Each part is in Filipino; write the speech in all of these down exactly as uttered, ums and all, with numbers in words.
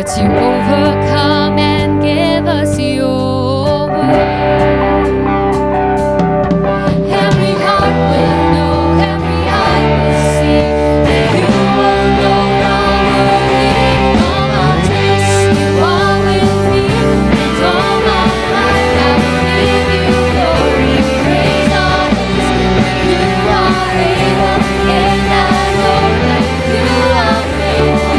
to overcome and give us your word. Every heart will know, every eye will see that you alone are worthy. All our days you are with me, and all my life I will give you glory. Praise our hands, for you are able, and I know that you are faithful.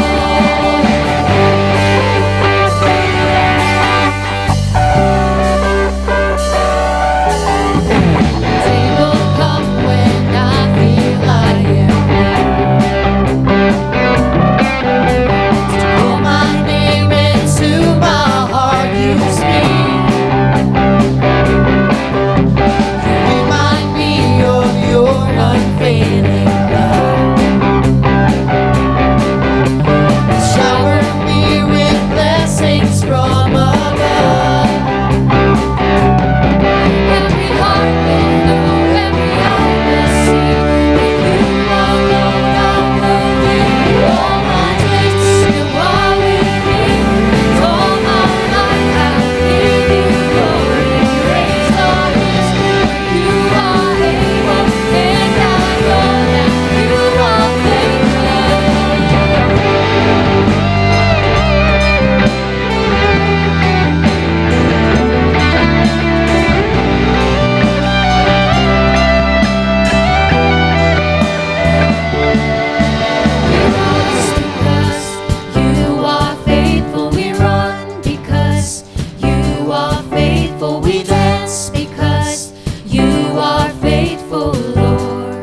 Day will come when I feel I am weak. To call my name into my heart, use me. You remind me of your unfailing love. Shower me with blessings from above. Every heart will know, every eye will see that you alone are worthy. All my days you are with me, and all my life I will give you glory. Praise our hands, for you are able, and I know that you are We rise because you are faithful. We dance because you are faithful, Lord.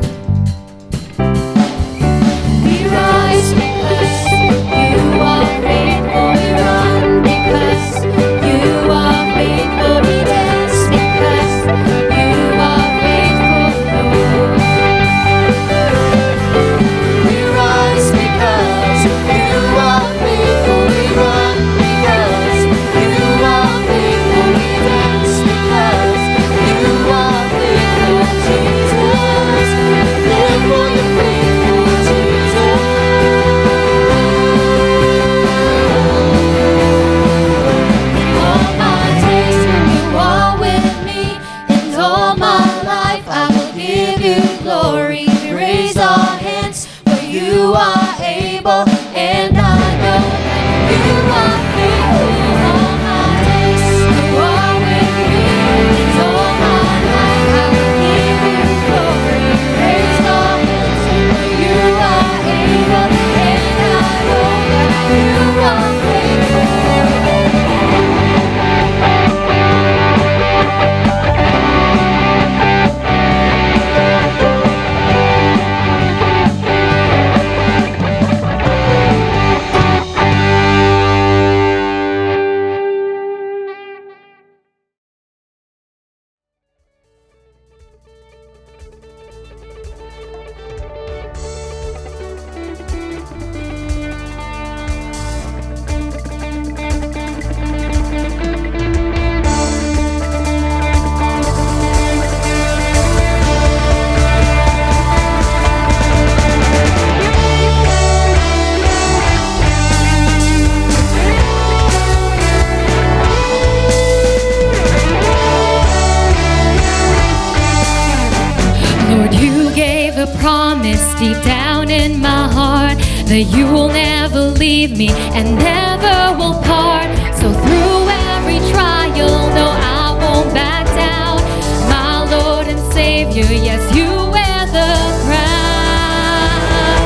We rise because you are faithful. We run because you are faithful. We dance because you are faithful, Lord. We rise because you are faithful. We run because you are faithful. We dance because you are faithful, Jesus. Live for the faithful, Jesus. All my days you are with me, and all my life I will give you glory. We raise our hands, for you are able, and I know that you are faithful. All my days you are with me, and all my life I will give you glory. Raise our hands, for you are able, and I know that you are faithful. Lord, you gave a promise deep down in my heart that you will never leave me and never will part. So through every trial, no, I won't back down. My Lord and Savior, yes, you wear the crown.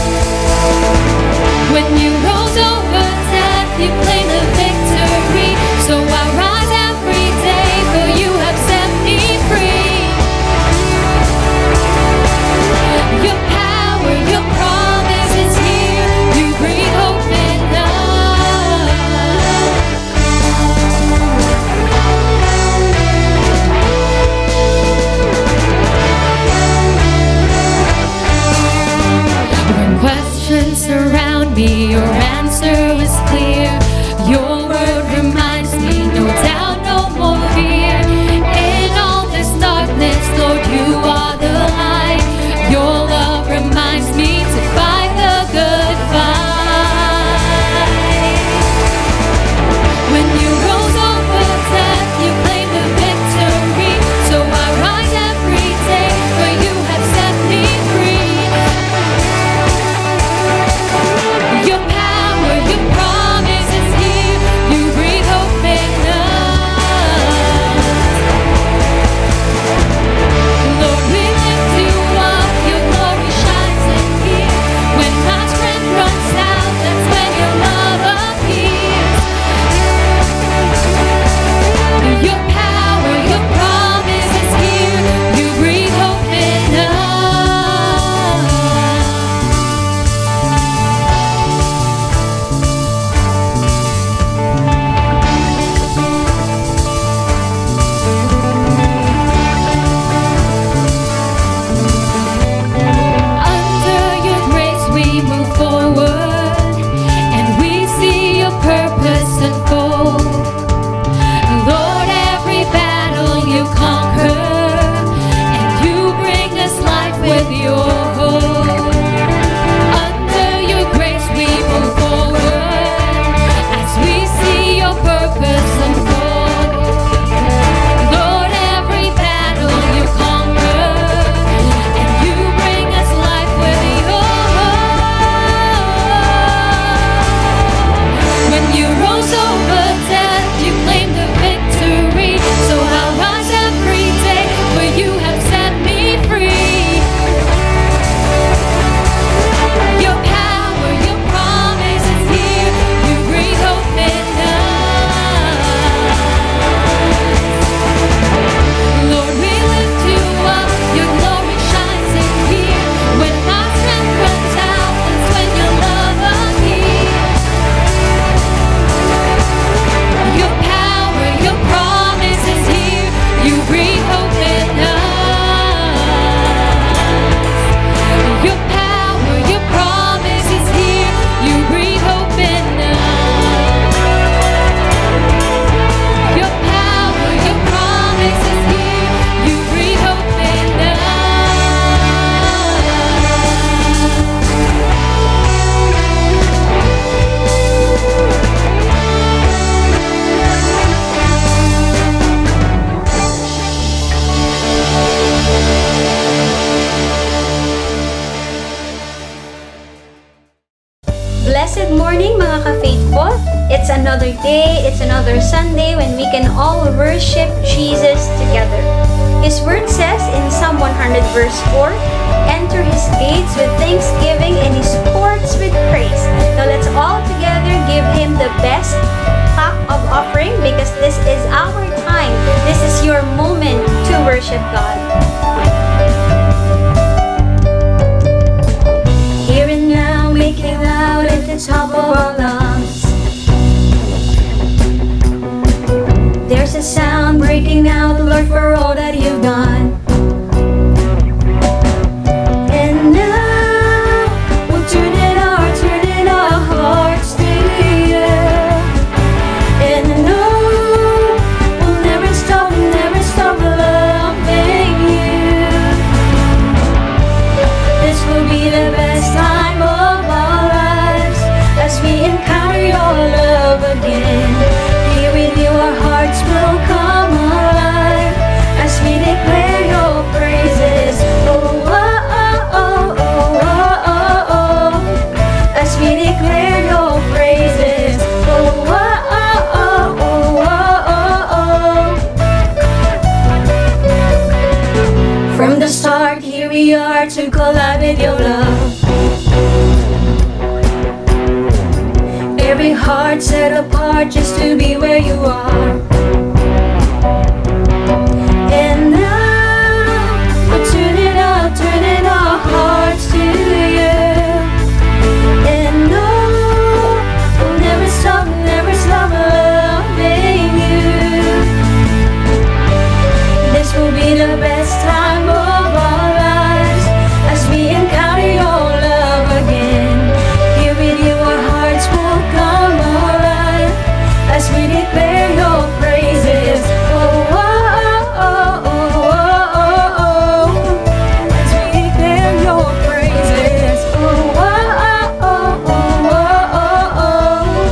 When you rose over death, you claimed the victory. So I rise every day, for you have set me free. Your power, your promise is here. You bring hope and love. When questions surround me, your answer is clear. Your word reminds me, no doubt, no more fear. In all this darkness, Lord, you are the light. Your love reminds me to fight the good fight. Blessed morning mga ka-faithful. It's another day, it's another Sunday when we can all worship Jesus together. His word says in Psalm one hundred verse four, enter His gates with thanksgiving and His courts with praise. Now let's all together give Him the best clap of offering because this is our time. This is your moment to worship God. Here and now, making loud at the top of our lungs. There's a sound breaking out, Lord, for all that You've done. And now, we'll turn in our, turn in our hearts to You. And no, we'll never stop, never stop loving You. This will be the best time of our lives as we encounter Your love again. Here with You our hearts will come alive as we declare Your praises. Oh, oh, oh, oh, oh, oh, oh, as we declare Your praises. Oh, oh, oh, oh, oh, oh, oh. From the start, here we are to collide with Your love. Every heart set apart just to be where You are. And now, we're turning up, turning our hearts to You. And no, we'll never stop, never stop loving You. This will be the best time of our lives as we encounter Your love again. Here with You our hearts will come alive as we declare Your praises. Oh, oh, oh, oh, oh, oh, oh, as we declare Your praises. Oh, oh, oh, oh, oh, oh,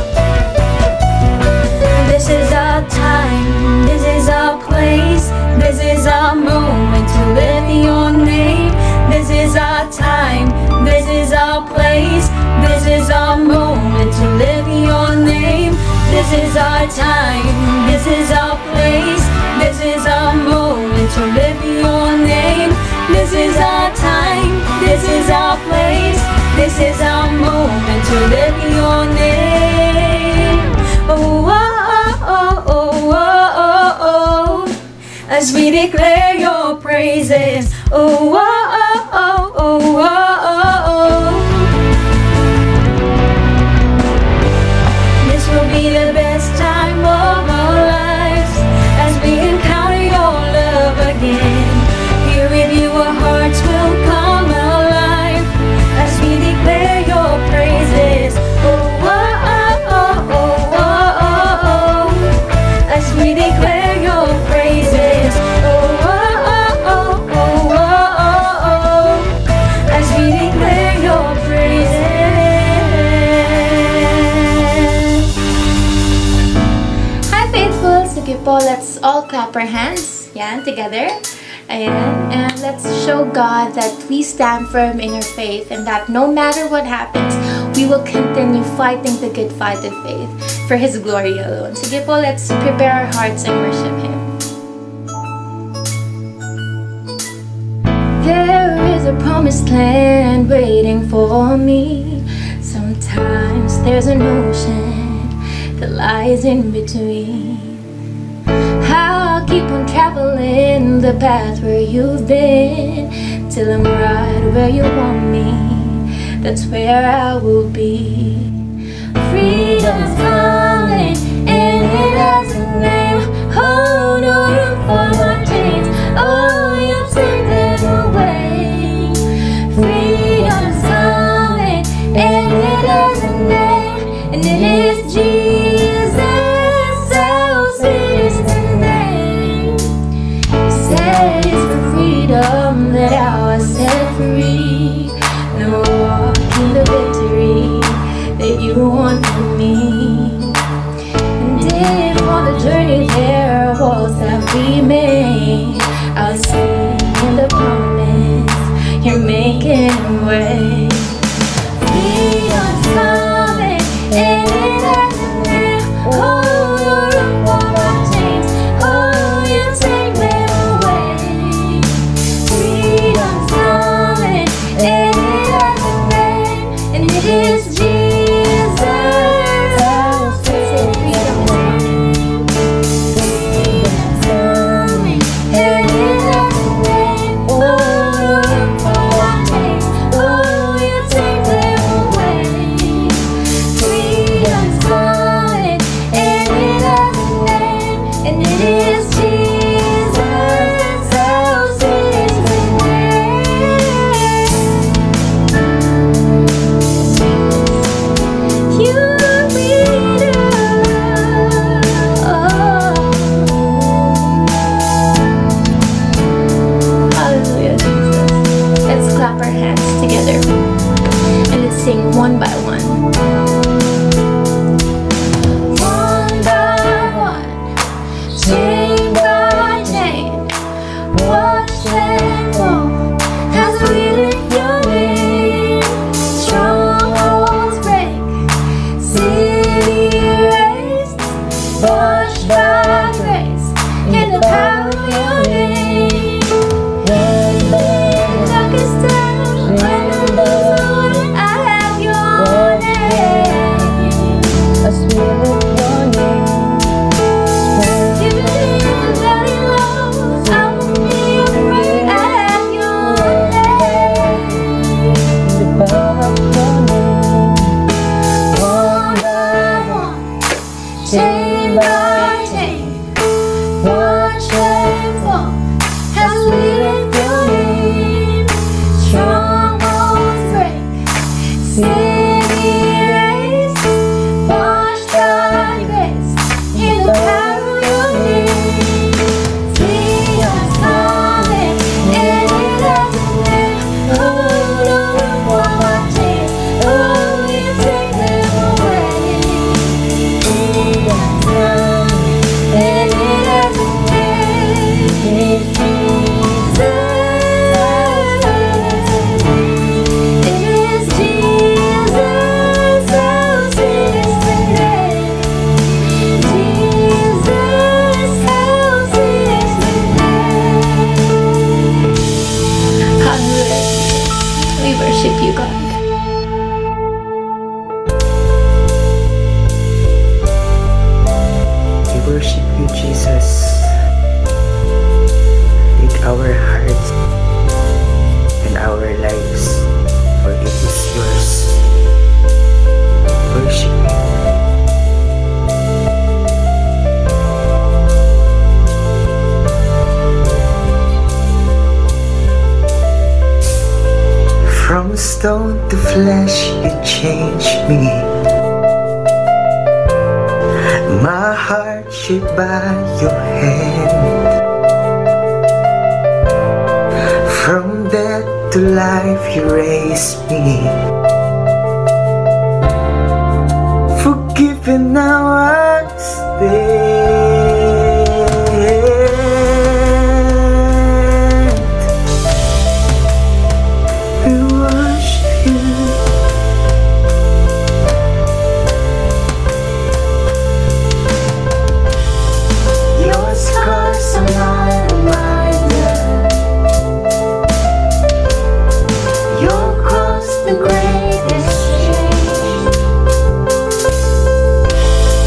oh. This is our time, this is our place, this is our moment to lift Your name. This is our time, this is our place, this is our moment to lift Your name. This is our time, this is our place, this is our moment to lift Your name. This is our time, this is our place, this is our moment to lift Your name. Oh, oh, oh, oh, oh, oh, oh, as we declare Your praises. Oh, oh, oh, oh, oh, oh, oh. This will be the best time of our lives as we encounter Your love again. Here with You our hearts will come alive as we declare Your praises. Oh, oh, oh, oh, oh, oh, oh, as we declare Your praises. Oh, oh, oh, oh, oh, oh, oh, as we declare Your praises. Hi faithful! Sige po, let's all clap our hands. Yan, together. Ayan. And let's show God that we stand firm in our faith and that no matter what happens, we will continue fighting the good fight of faith for His glory alone. Sige po, let's prepare our hearts and worship Him. There is a promised land waiting for me. Sometimes there's an ocean that lies in between. I'll keep on traveling the path where You've been till I'm right where You want me. That's where I will be. Freedom's calling and it has a name. Oh, no room for my chains. Oh, You take them away. Freedom's calling and it has a name, and it is Jesus. So sweet is the name. Said it's for freedom that I was set free. No walking the victory that You want for me. And if on the journey there are walls that we made, I'll is Jesus. One by one. One by one, chain by chain, watch them fall as we lift your name. Strongholds break, city raised, washed by grace in the power of your name. Darkest time, when the lose I have your name. As we lift your name, Even in the valley lows, I won't be afraid. I have your name. in the power of your name. One by one, chain by chain, watch them fall as we lift your name. Strongholds break, city raised, washed by grace in the power of your name. Freedom's coming, and it has a name. Oh, no room for my chains. Oh, you take them away. Freedom's coming, and it has a name. It's Jesus. It is Jesus. Oh, sing the name. Jesus. Oh, sing the name. Hallelujah. We worship you, God. We worship you, Jesus, with our hearts and our lives, for it is yours. Worship you. From stone to flesh, you changed me. My heart shaped by your hand. From death to life, you raised me. Forgiven, now I stand. We worship you. Your scars are my reminder. Your cross, the greatest change.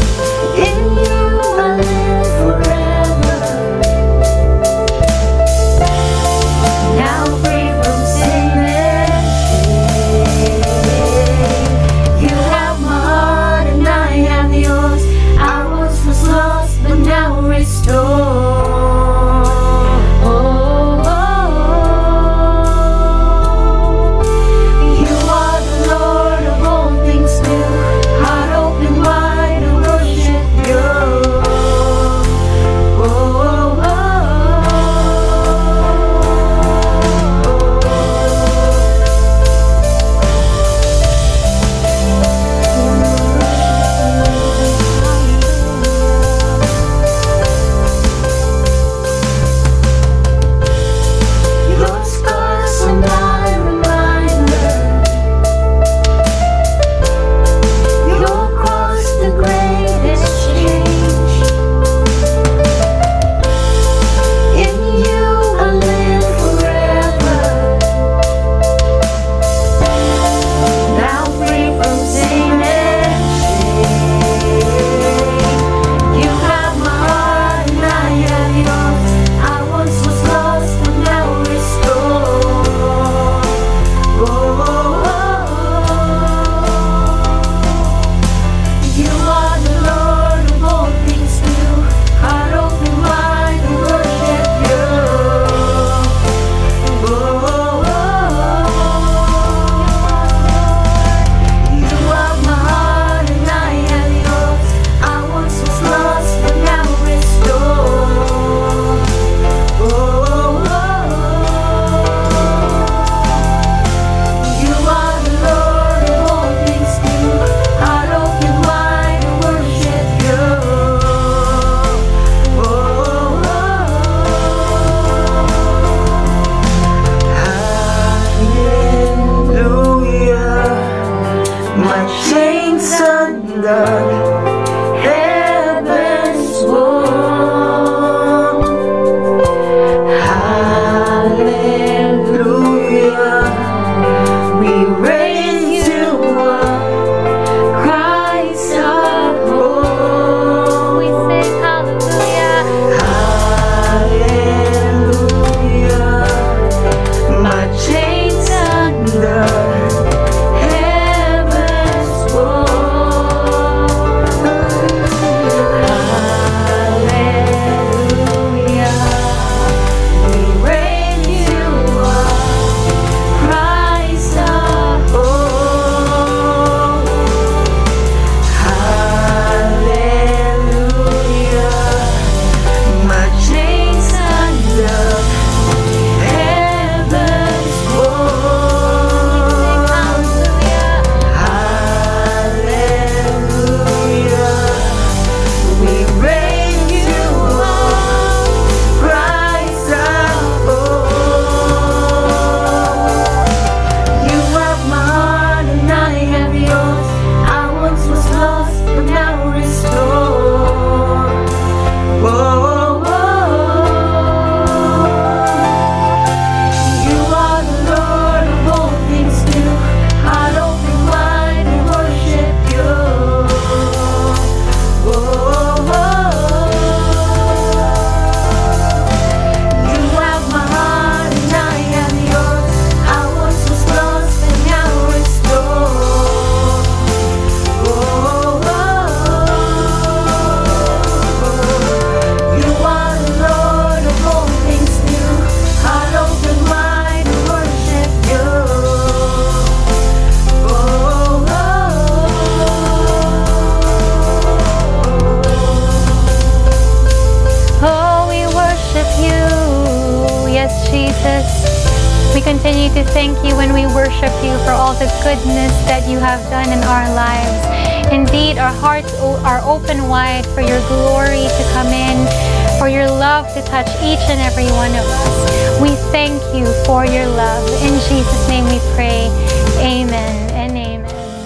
my chains undone, heaven's won. Hallelujah, we raise you up, Christ our hope. We sing hallelujah. Hallelujah, my chains undone, heaven's won. Hallelujah, we raise you up, Christ our hope. Hallelujah, my chains undone, heaven's won. Hallelujah, we raise you up, Christ our hope. You have my heart and I have yours. I once was lost, but now restored. Whoa, whoa. You are the Lord of all things new. Heart open wide and worship you. Whoa, whoa. You have my heart and I have yours. I once was lost and now restored. Whoa, whoa. You are the Lord of all things new. Heart open wide and worship you. Whoa, Oh, we worship you. Yes, Jesus. We continue to thank you when we worship you for all the goodness that you have done in our lives. Indeed, our hearts o- are open wide for your glory to come in, for your love to touch each and every one of us. We thank you for your love. In Jesus' name we pray. Amen and amen.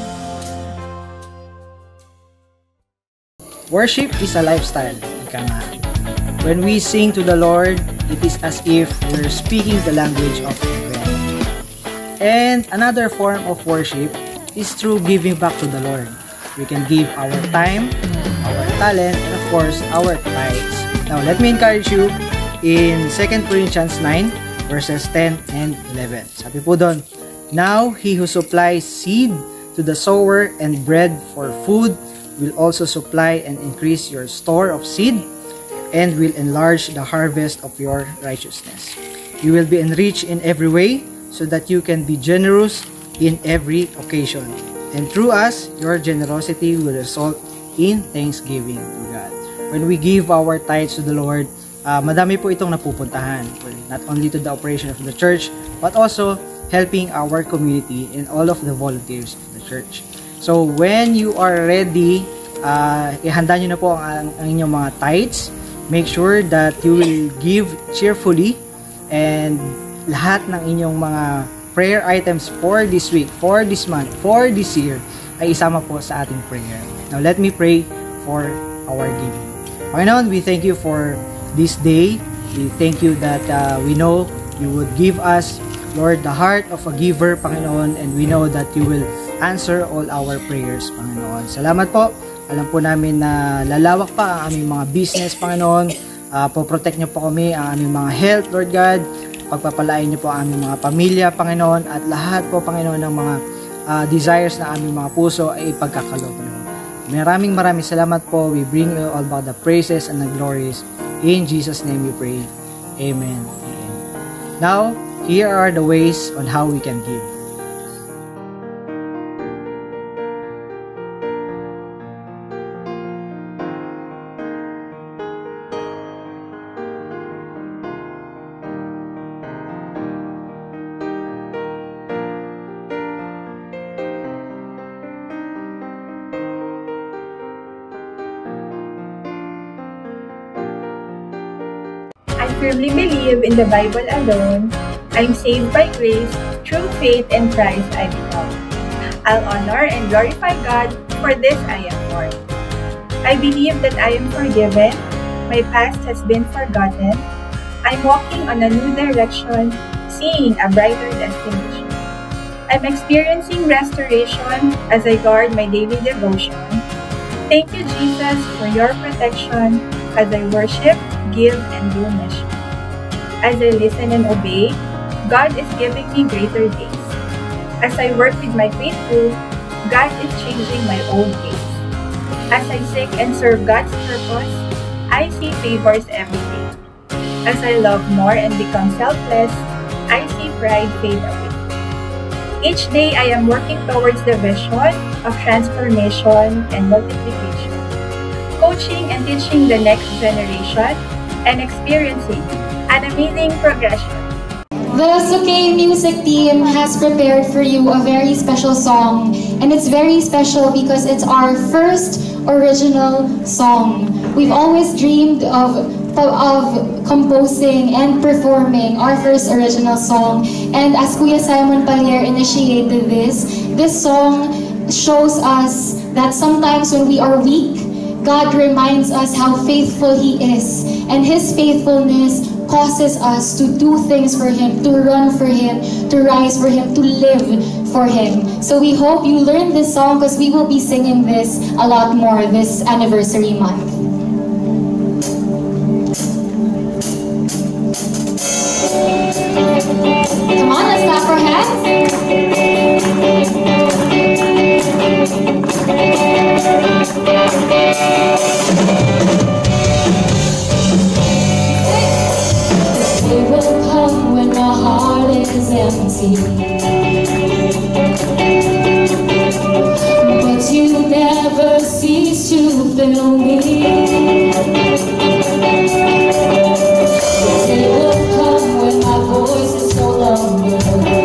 Worship is a lifestyle. Ika nga. When we sing to the Lord, it is as if we're speaking the language of heaven. And another form of worship is through giving back to the Lord. We can give our time, our talent, and of course, our tithes. Now, let me encourage you in Second Corinthians nine, verses ten and eleven. Sabi po doon, now he who supplies seed to the sower and bread for food will also supply and increase your store of seed and will enlarge the harvest of your righteousness. You will be enriched in every way so that you can be generous in every occasion. And through us, your generosity will result in thanksgiving to God. When we give our tithes to the Lord, uh, madami po itong napupuntahan. Not only to the operation of the church, but also helping our community and all of the volunteers of the church. So when you are ready, uh, ihanda nyo na po ang, ang inyong mga tithes. Make sure that you will give cheerfully, and lahat ng inyong mga prayer items for this week, for this month, for this year ay isama po sa ating prayer. Now let me pray for our giving. Panginoon, we thank you for this day. We thank you that uh, we know you would give us, Lord, the heart of a giver, Panginoon, and we know that you will answer all our prayers, Panginoon. Salamat po. Alam po namin na lalawak pa ang aming mga business, Panginoon. Uh, po-protect niyo po kami, ang aming mga health, Lord God. Pagpapalain niyo po ang aming mga pamilya, Panginoon. At lahat po, Panginoon, ng mga uh, desires na aming mga puso ay ipagkakalob, Panginoon. Maraming maraming salamat po. We bring you all back the praises and the glories. In Jesus' name we pray. Amen. Amen. Now, here are the ways on how we can give. I firmly believe in the Bible alone. I'm saved by grace, through faith and Christ I belong. I'll honor and glorify God, for this I am born. I believe that I am forgiven, my past has been forgotten, I'm walking on a new direction, seeing a brighter destination. I'm experiencing restoration as I guard my daily devotion. Thank you, Jesus, for your protection as I worship, give, and do mission. As I listen and obey, God is giving me greater days. As I work with my faithful, God is changing my old ways. As I seek and serve God's purpose, I see favors every day. As I love more and become selfless, I see pride fade away. Each day I am working towards the vision of transformation and multiplication, coaching and teaching the next generation, and experiencing an amazing progression. The Suke music team has prepared for you a very special song, and it's very special because it's our first original song. We've always dreamed of of composing and performing our first original song, and as Kuya Simon Palier initiated this, this song shows us that sometimes when we are weak, God reminds us how faithful He is, and His faithfulness causes us to do things for Him, to run for Him, to rise for Him, to live for Him. So we hope you learn this song because we will be singing this a lot more this anniversary month. Come on, let's clap our hands. They will come when my heart is empty, but you never cease to fill me. They will come when my voice is no longer,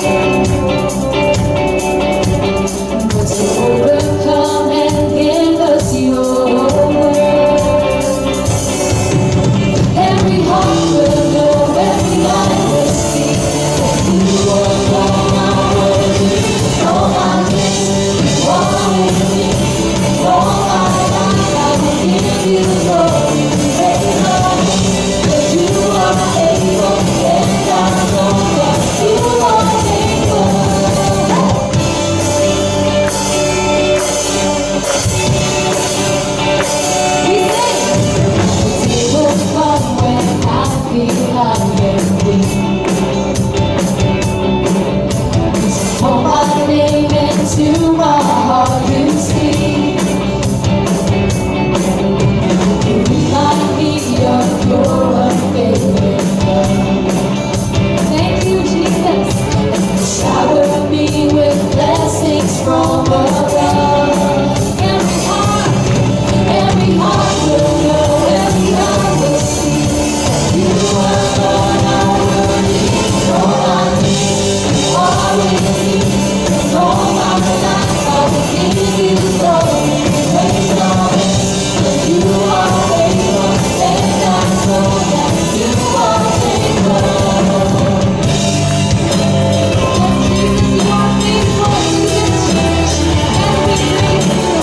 but you overcome and give us your word. Every heart will know, every eye will see that you alone are worthy. All my days, you are with me. All my life I will give you glory. Praise the Lord, for you are able, and I know that you are able. We sing. They will come when I feel I am weak. Call my name into my heart you speak. You remind me of your unfailing love. Thank you, Jesus. Shower me with blessings from above. Every heart, every heart will know, every eye will see that you alone are worthy. All I need, you are with me. And all my life I will give you glory. Praise the Lord, for you are able, and I know that you are able. You are faithful to the church, and we thank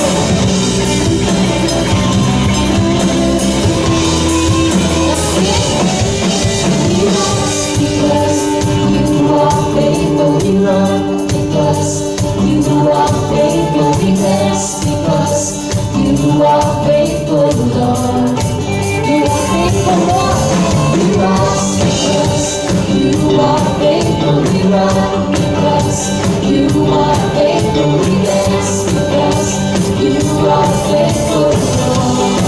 you. Because you are faithful, we love. Because you are faithful, we bless. Because you are faithful, Lord. You are faithful, Lord. We rise because you are faithful, we love. Because you are faithful, we bless. Because you are faithful, Lord.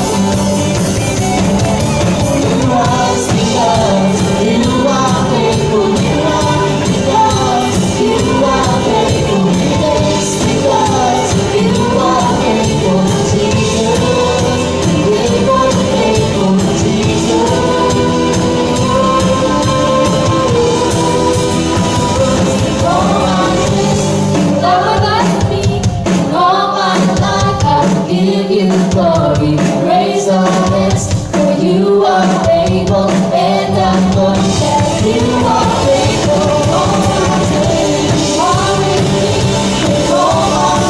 We rise because you are faithful, we love. Because you are faithful, we bless. Because you are faithful, Jesus. Faithful, faithful, Jesus. All my days, you are with me. And all my life I will give you glory. Raise our hands, for you are able, and I know that you are faithful. All my days, you are with me. And all my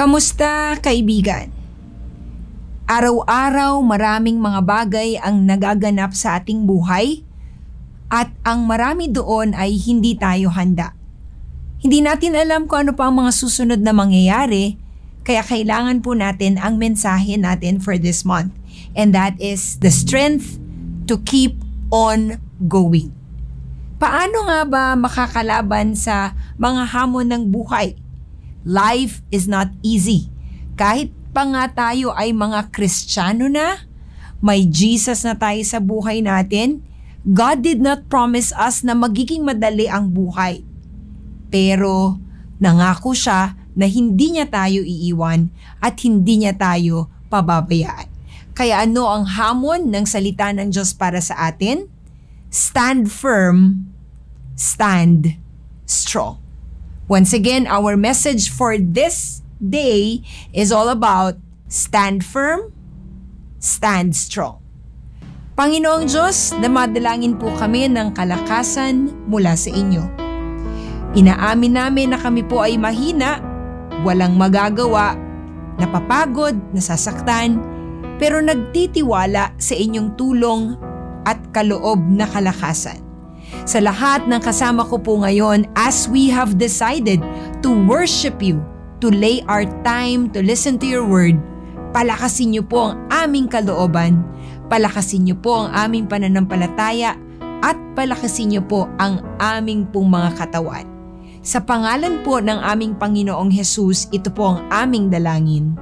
Kamusta, kaibigan? Araw-araw maraming mga bagay ang nagaganap sa ating buhay at ang marami doon ay hindi tayo handa. Hindi natin alam kung ano pa ang mga susunod na mangyayari, kaya kailangan po natin ang mensahe natin for this month. And that is the strength to keep on going. Paano nga ba makakalaban sa mga hamon ng buhay? Life is not easy. Kahit pa nga tayo ay mga Kristiyano na, may Jesus na tayo sa buhay natin, God did not promise us na magiging madali ang buhay. Pero nangako siya na hindi niya tayo iiwan at hindi niya tayo pababayaan. Kaya ano ang hamon ng salita ng Diyos para sa atin? Stand firm, stand strong. Once again, our message for this day is all about stand firm, stand strong. Panginoong Diyos, damadalangin po kami ng kalakasan mula sa inyo. Inaamin namin na kami po ay mahina, walang magagawa, napapagod, nasasaktan, pero nagtitiwala sa inyong tulong at kaloob na kalakasan. Sa lahat ng kasama ko po ngayon, as we have decided to worship you, to lay our time to listen to your word, palakasin niyo po ang aming kalooban, palakasin niyo po ang aming pananampalataya, at palakasin niyo po ang aming pong mga katawan. Sa pangalan po ng aming Panginoong Jesus, ito po ang aming dalangin.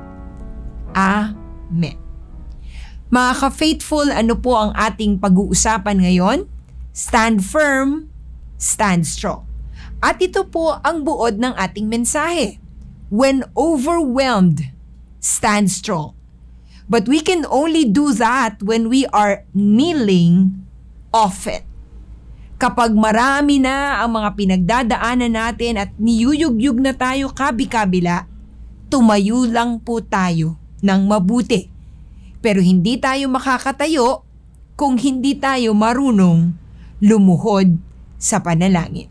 Amen. Mga ka-faithful, ano po ang ating pag-uusapan ngayon? Stand firm, stand strong. At ito po ang buod ng ating mensahe. When overwhelmed, stand strong. But we can only do that when we are kneeling often. Kapag marami na ang mga pinagdadaanan natin at niyuyugyug na tayo kabi-kabila, tumayo lang po tayo ng mabuti. Pero hindi tayo makakatayo kung hindi tayo marunong lumuhod sa panalangin.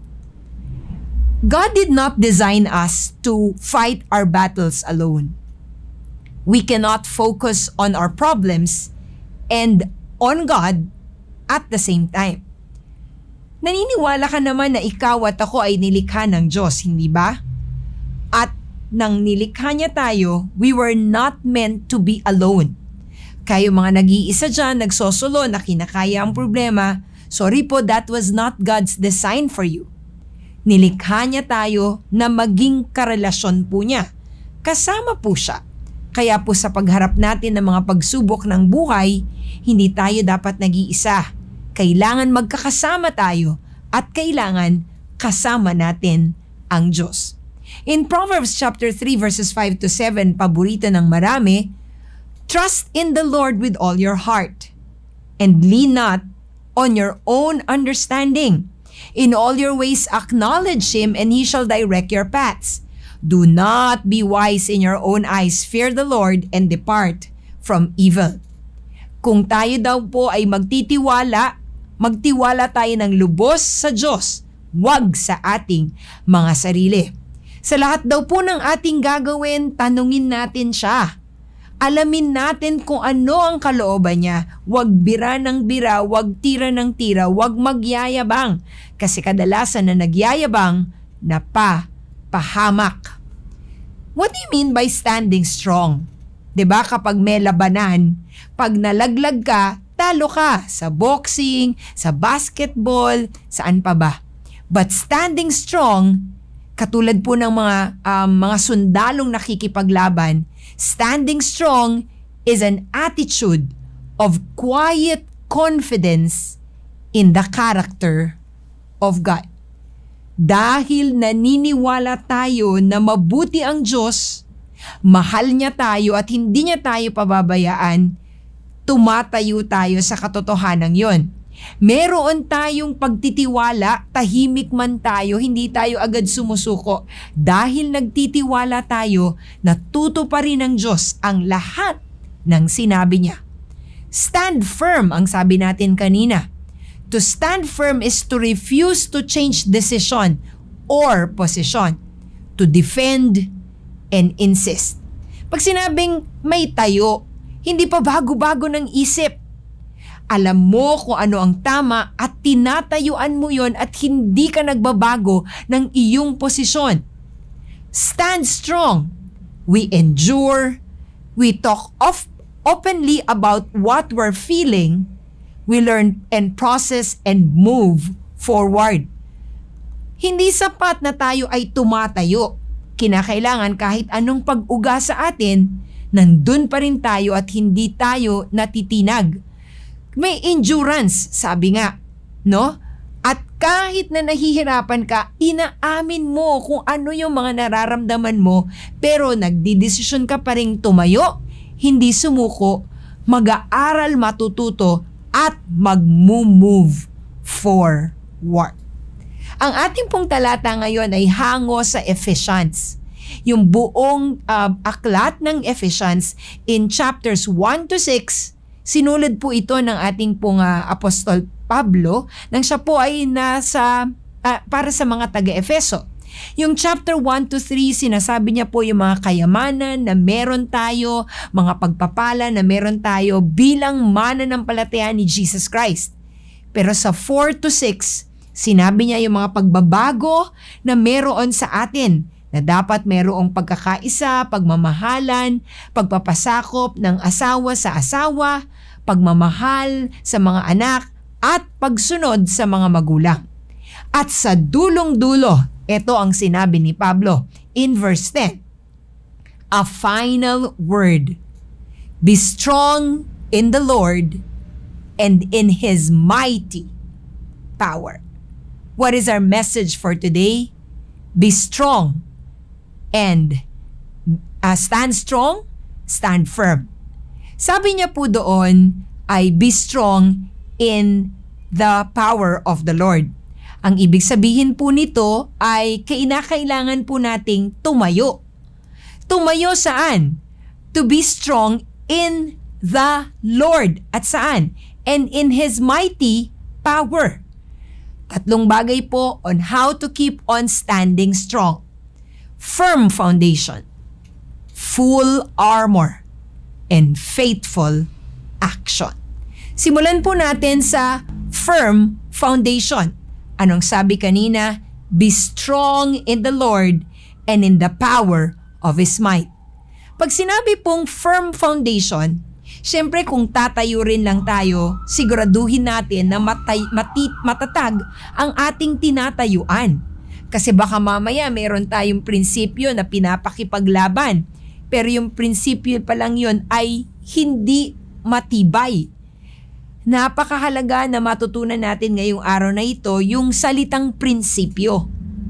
God did not design us to fight our battles alone. We cannot focus on our problems and on God at the same time. Naniniwala ka naman na ikaw at ako ay nilikha ng Diyos, hindi ba? At nang nilikha niya tayo, we were not meant to be alone. Kayo mga nag-iisa dyan, nagsosolo na kinakaya ang problema, sorry po, that was not God's design for you. Nilikha niya tayo na maging karelasyon po niya. Kasama po siya. Kaya po sa pagharap natin ng mga pagsubok ng buhay, hindi tayo dapat nag-iisa. Kailangan magkakasama tayo at kailangan kasama natin ang Diyos. In Proverbs chapter three verses five to seven, paborito ng marami, trust in the Lord with all your heart and lean not on your own understanding. In all your ways acknowledge Him and He shall direct your paths. Do not be wise in your own eyes. Fear the Lord and depart from evil. Kung tayo daw po ay magtitiwala, magtiwala tayo ng lubos sa Diyos, wag sa ating mga sarili. Sa lahat daw po ng ating gagawin, tanungin natin siya. Alamin natin kung ano ang kalooban niya. Huwag bira ng bira, huwag tira ng tira, huwag magyayabang. Kasi kadalasan na nagyayabang, napapahamak. What do you mean by standing strong? 'Di ba kapag may labanan, pag nalaglag ka, talo ka sa boxing, sa basketball, saan pa ba? But standing strong, katulad po ng mga um, mga sundalong nakikipaglaban, standing strong is an attitude of quiet confidence in the character of God. Dahil naniniwala tayo na mabuti ang Diyos, mahal niya tayo at hindi niya tayo pababayaan, tumatayo tayo sa katotohanan yon. Meron tayong pagtitiwala, tahimik man tayo, hindi tayo agad sumusuko. Dahil nagtitiwala tayo, natutuparin ng Diyos ang lahat ng sinabi niya. Stand firm ang sabi natin kanina. To stand firm is to refuse to change decision or position. To defend and insist. Pag sinabing may tayo, hindi pa bago-bago ng isip. Alam mo kung ano ang tama at tinatayuan mo yon at hindi ka nagbabago ng iyong posisyon. Stand strong. We endure. We talk of, openly about what we're feeling. We learn and process and move forward. Hindi sapat na tayo ay tumatayo. Kinakailangan kahit anong pag-uga sa atin, nandun pa rin tayo at hindi tayo natitinag. May endurance, sabi nga, no? At kahit na nahihirapan ka, inaamin mo kung ano yung mga nararamdaman mo, pero nagdidesisyon ka pa rin tumayo, hindi sumuko, mag-aaral, matututo, at mag-move forward. Ang ating pong talata ngayon ay hango sa Ephesians. Yung buong uh, aklat ng Ephesians in chapters one to six, sinulad po ito ng ating pong uh, Apostol Pablo nang siya po ay nasa uh, para sa mga taga-Efeso. Yung chapter one to three, sinasabi niya po yung mga kayamanan na meron tayo, mga pagpapala na meron tayo bilang mananampalataya ni Jesus Christ. Pero sa four to six, sinabi niya yung mga pagbabago na meron sa atin, na dapat merong pagkakaisa, pagmamahalan, pagpapasakop ng asawa sa asawa, pagmamahal sa mga anak, at pagsunod sa mga magulang. At sa dulong-dulo, ito ang sinabi ni Pablo in verse ten. A final word. Be strong in the Lord and in His mighty power. What is our message for today? Be strong and uh, stand strong, stand firm. Sabi niya po doon ay be strong in the power of the Lord. Ang ibig sabihin po nito ay kinakailangan po nating tumayo. Tumayo saan? To be strong in the Lord. At saan? And in His mighty power. Tatlong bagay po on how to keep on standing strong. Firm foundation, full armor, and faithful action. Simulan po natin sa firm foundation. Anong sabi kanina? Be strong in the Lord and in the power of His might. Pag sinabi pong firm foundation, syempre kung tatayo rin lang tayo, siguraduhin natin na matay, mati, matatag ang ating tinatayuan. Kasi baka mamaya meron tayong prinsipyo na pinapakipaglaban, pero yung prinsipyo pa lang yun ay hindi matibay. Napakahalaga na matutunan natin ngayong araw na ito yung salitang prinsipyo.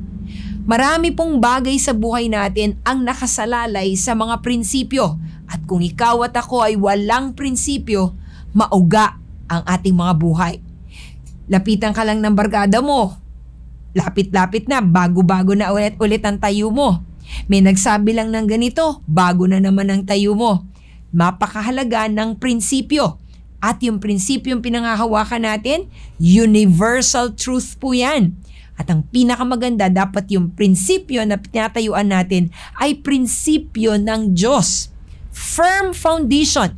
Marami pong bagay sa buhay natin ang nakasalalay sa mga prinsipyo. At kung ikaw at ako ay walang prinsipyo, mauga ang ating mga buhay. Lapitan ka lang ng barkada mo. Lapit-lapit na, bago-bago na ulit-ulit ang tayo mo. May nagsabi lang ng ganito, bago na naman ang tayo mo. Mapakahalaga ng prinsipyo. At yung prinsipyo yung pinangahawakan natin, universal truth po yan. At ang pinakamaganda, dapat yung prinsipyo na pinatayuan natin ay prinsipyo ng Diyos. Firm foundation.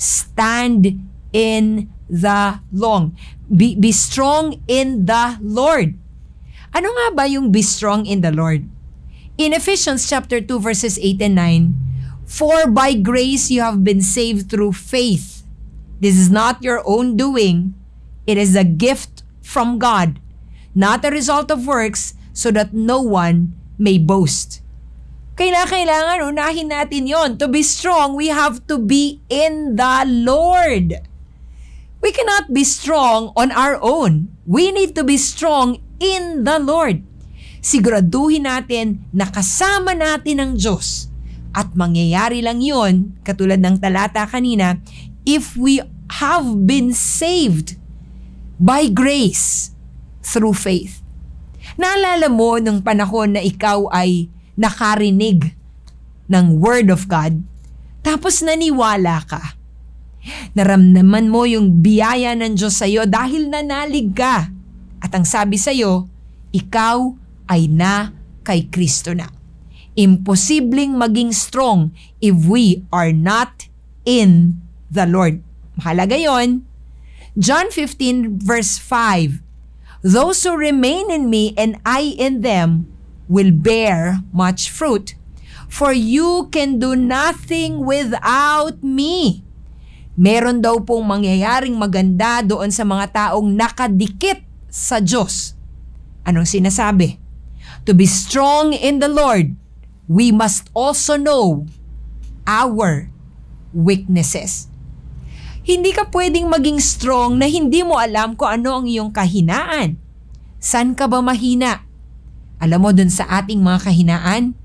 Stand in the long. Be, be strong in the Lord. Ano nga ba yung be strong in the Lord? In Ephesians chapter two verses eight and nine, for by grace you have been saved through faith. This is not your own doing. It is a gift from God, not a result of works, so that no one may boast. Kailangan unahin natin yon. To be strong, we have to be in the Lord. We cannot be strong on our own. We need to be strong in the Lord. Siguraduhin natin na kasama natin ang Diyos. At mangyayari lang yon, katulad ng talata kanina, if we have been saved by grace through faith. Naalala mo nung panahon na ikaw ay nakarinig ng Word of God, tapos naniwala ka. Naramdaman mo yung biyaya ng Diyos sa'yo dahil nanalig ka. At ang sabi sa'yo, ikaw ay na kay Kristo na. Imposibleng maging strong if we are not in the Lord. Mahalaga yon. John fifteen verse five, those who remain in me and I in them will bear much fruit. For you can do nothing without me. Meron daw pong mangyayaring maganda doon sa mga taong nakadikit sa Diyos. Anong sinasabi? To be strong in the Lord, we must also know our weaknesses. Hindi ka pwedeng maging strong na hindi mo alam kung ano ang iyong kahinaan. San ka ba mahina? Alam mo, dun sa ating mga kahinaan,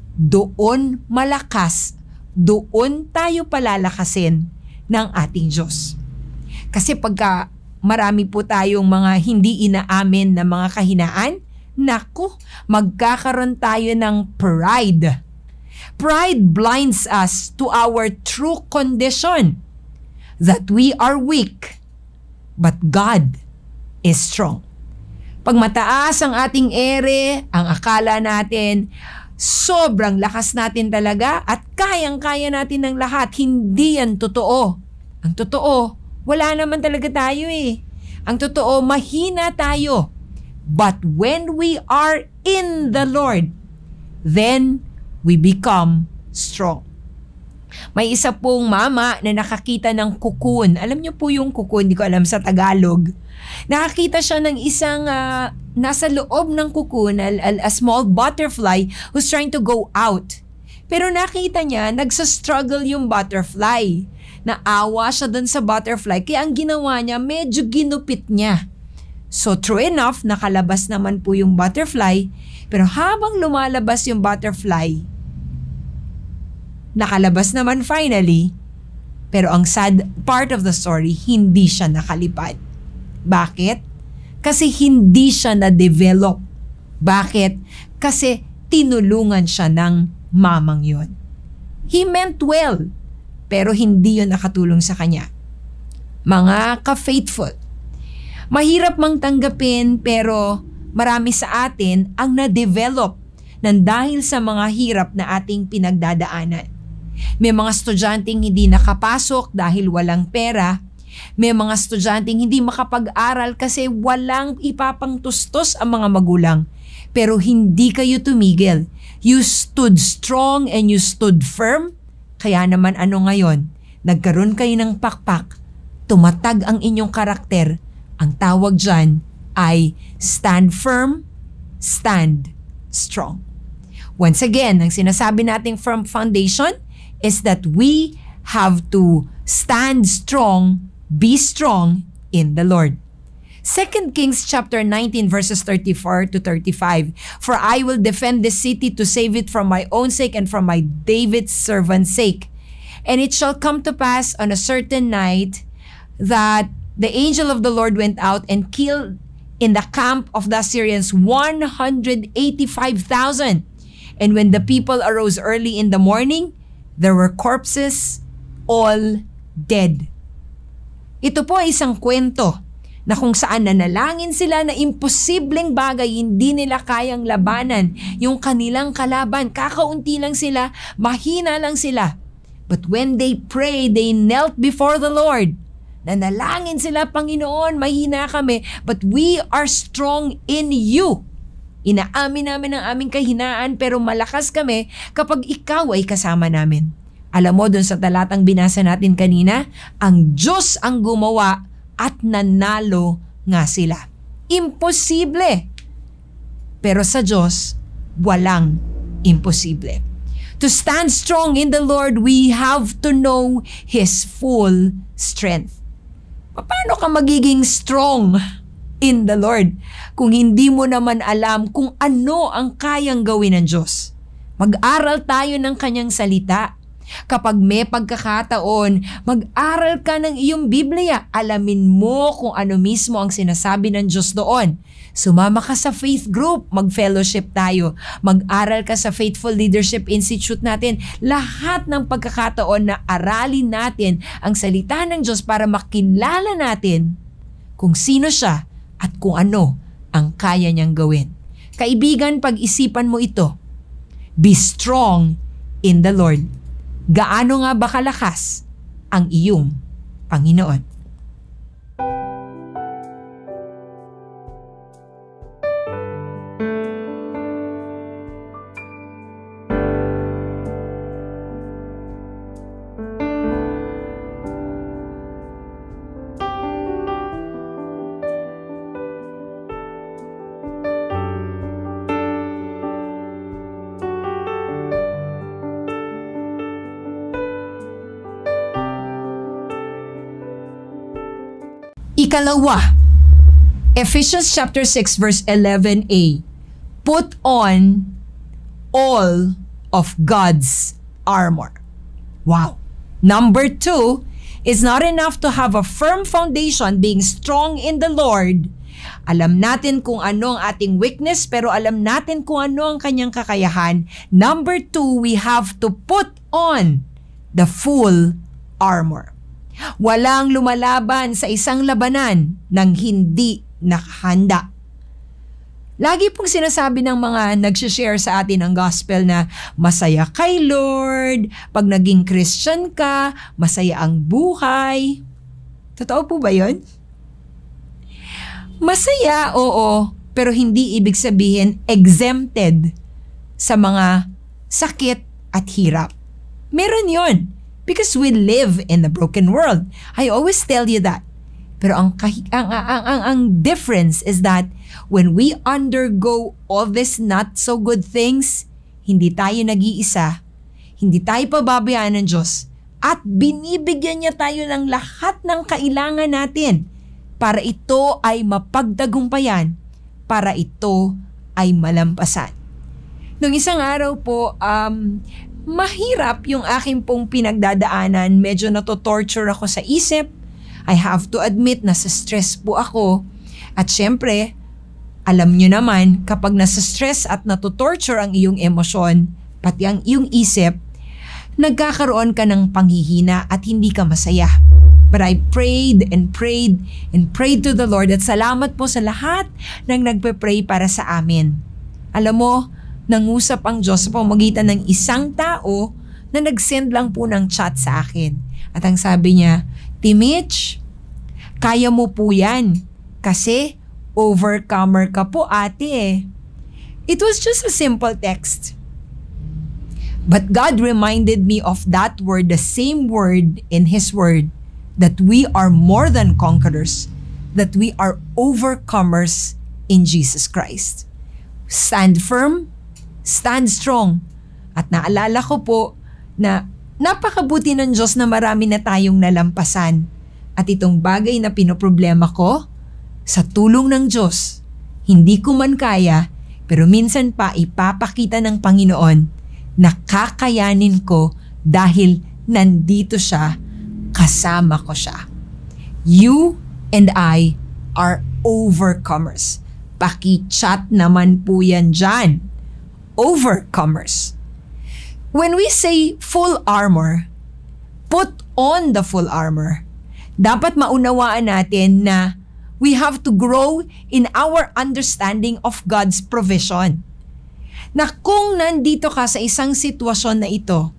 doon malakas, doon tayo palalakasin ng ating Diyos. Kasi pagka marami po tayong mga hindi inaamin na mga kahinaan, naku, magkakaroon tayo ng pride. Pride blinds us to our true condition, that we are weak, but God is strong. Pag mataas ang ating ere, ang akala natin, sobrang lakas natin talaga at kayang-kaya natin ng lahat. Hindi yan totoo. Ang totoo, wala naman talaga tayo eh. Ang totoo, mahina tayo. But when we are in the Lord, then we become strong. May isa pong mama na nakakita ng cocoon. Alam niyo po yung cocoon, hindi ko alam sa Tagalog. Nakakita siya ng isang uh, nasa loob ng cocoon, a, a small butterfly who's trying to go out. Pero nakita niya, nagsa-struggle yung butterfly. Naawa siya dun sa butterfly, kaya ang ginawa niya, medyo ginupit niya. So true enough, nakalabas naman po yung butterfly, pero habang lumalabas yung butterfly, nakalabas naman finally, pero ang sad part of the story, hindi siya nakalipad. Bakit? Kasi hindi siya na-develop. Bakit? Kasi tinulungan siya ng mamang yon. He meant well, pero hindi yun nakatulong sa kanya. Mga ka-faithful, mahirap mang tanggapin pero marami sa atin ang na-develop nang dahil sa mga hirap na ating pinagdadaanan. May mga estudyanteng hindi nakapasok dahil walang pera. May mga estudyanteng hindi makapag-aral kasi walang ipapangtustos ang mga magulang. Pero hindi kayo tumigil. You stood strong and you stood firm. Kaya naman ano ngayon? Nagkaroon kayo ng pakpak. Tumatag ang inyong karakter. Ang tawag dyan ay stand firm, stand strong. Once again, ang sinasabi nating firm foundation is that we have to stand strong, be strong in the Lord. Second Kings chapter nineteen verses thirty-four to thirty-five. For I will defend this city to save it from my own sake and from my David's servant's sake. And it shall come to pass on a certain night that the angel of the Lord went out and killed in the camp of the Assyrians one hundred eighty-five thousand. And when the people arose early in the morning, there were corpses, all dead. Ito po ay isang kwento na kung saan nanalangin sila na imposibleng bagay hindi nila kayang labanan yung kanilang kalaban. Kakaunti lang sila, mahina lang sila. But when they prayed, they knelt before the Lord. Nanalangin sila, Panginoon, mahina kami, but we are strong in you. Inaamin namin ang aming kahinaan pero malakas kami kapag ikaw ay kasama namin. Alam mo, dun sa talatang binasa natin kanina, ang Diyos ang gumawa at nanalo nga sila. Imposible. Pero sa Diyos, walang imposible. To stand strong in the Lord, we have to know His full strength. Paano ka magiging strong in the Lord kung hindi mo naman alam kung ano ang kayang gawin ng Diyos? Mag-aral tayo ng Kanyang salita. Kapag may pagkakataon, mag-aral ka ng iyong Biblia. Alamin mo kung ano mismo ang sinasabi ng Diyos doon. Sumama ka sa faith group, mag-fellowship tayo. Mag-aral ka sa Faithful Leadership Institute natin. Lahat ng pagkakataon na aralin natin ang salita ng Diyos para makilala natin kung sino siya at kung ano ang kaya niyang gawin. Kaibigan, pag-isipan mo ito. Be strong in the Lord. Gaano nga ba kalakas ang iyong Panginoon? Ikalawa, Ephesians chapter six verse eleven a. Put on all of God's armor. Wow. Number two, it's not enough to have a firm foundation, being strong in the Lord. Alam natin kung ano ang ating weakness, pero alam natin kung ano ang kanyang kakayahan. Number two, we have to put on the full armor. Walang lumalaban sa isang labanan nang hindi nakahanda. Lagi pong sinasabi ng mga nag-share sa atin ng gospel na masaya kay Lord, pag naging Christian ka, masaya ang buhay. Totoo po ba yun? Masaya, oo, pero hindi ibig sabihin exempted sa mga sakit at hirap. Meron yun. Because we live in a broken world. I always tell you that. Pero ang, ang, ang, ang, ang difference is that when we undergo all these not so good things, hindi tayo nag-iisa, hindi tayo pababayaan ng Diyos, at binibigyan niya tayo ng lahat ng kailangan natin para ito ay mapagtagumpayan, para ito ay malampasan. Nung isang araw po, um, mahirap yung aking pong pinagdadaanan. Medyo nato-torture ako sa isip. I have to admit, nasa stress po ako. At syempre, alam nyo naman, kapag nasa stress at nato-torture ang iyong emosyon, pati ang iyong isip, nagkakaroon ka ng panghihina at hindi ka masaya. But I prayed and prayed and prayed to the Lord at salamat po sa lahat ng nagpe-pray para sa amin. Alam mo, nangusap ang Diyos sa pamamagitan ng isang tao na nag-send lang po ng chat sa akin. At ang sabi niya, Timich, kaya mo po yan kasi overcomer ka po ate eh. It was just a simple text. But God reminded me of that word, the same word in His word, that we are more than conquerors, that we are overcomers in Jesus Christ. Stand firm, stand strong. At naalala ko po na napakabuti ng Diyos na marami na tayong nalampasan. At itong bagay na pinoproblema ko, sa tulong ng Diyos, hindi ko man kaya, pero minsan pa ipapakita ng Panginoon na kakayanin ko dahil nandito siya, kasama ko siya. You and I are overcomers. Paki-chat naman po yan dyan. Overcomers. When we say full armor, put on the full armor, dapat maunawaan natin na we have to grow in our understanding of God's provision. Na kung nandito ka sa isang sitwasyon na ito,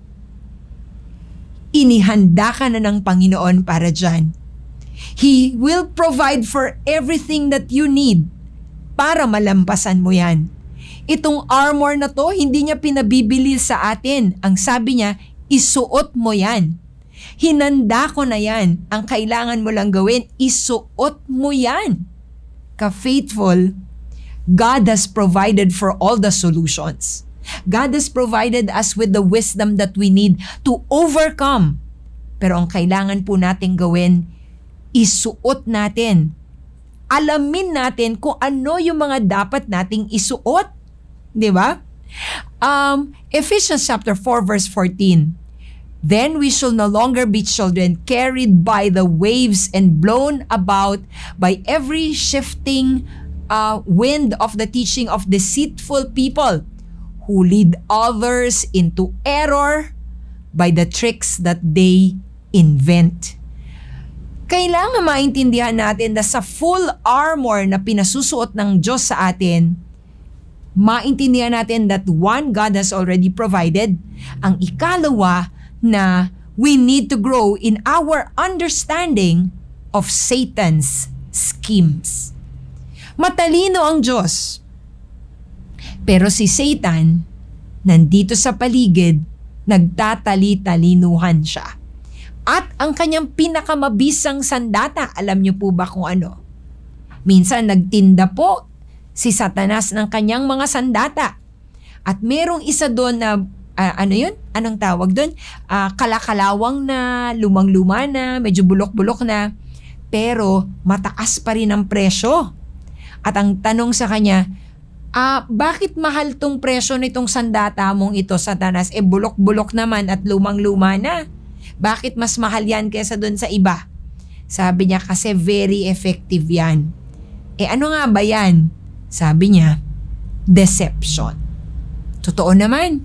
inihanda ka na ng Panginoon para dyan. He will provide for everything that you need para malampasan mo yan. Itong armor na to, hindi niya pinabibili sa atin. Ang sabi niya, isuot mo yan. Hinanda ko na yan. Ang kailangan mo lang gawin, isuot mo yan. Ka-faithful, God has provided for all the solutions. God has provided us with the wisdom that we need to overcome. Pero ang kailangan po natin gawin, isuot natin. Alamin natin kung ano yung mga dapat nating isuot. Di ba? Um, Ephesians chapter four verse fourteen. Then we shall no longer be children carried by the waves and blown about by every shifting uh, wind of the teaching of deceitful people who lead others into error by the tricks that they invent. Kailangan maintindihan natin na sa full armor na pinasusuot ng Diyos sa atin, maintindihan natin that one, God has already provided. Ang ikalawa, na we need to grow in our understanding of Satan's schemes. Matalino ang Diyos. Pero si Satan, nandito sa paligid, nagtatali-talinuhan siya. At ang kanyang pinakamabisang sandata, alam niyo po ba kung ano? Minsan nagtinda po si Satanas ng kanyang mga sandata. At merong isa doon na, uh, ano yun? Anong tawag doon? Uh, kalakalawang na, lumang-luma na, medyo bulok-bulok na. Pero mataas pa rin ang presyo. At ang tanong sa kanya, ah, bakit mahal tong presyo nitong sandata mong ito, Satanas? E bulok-bulok naman at lumang-luma na. Bakit mas mahal yan kaysa doon sa iba? Sabi niya, kasi very effective yan. E ano nga ba yan? Sabi niya, deception. Totoo naman.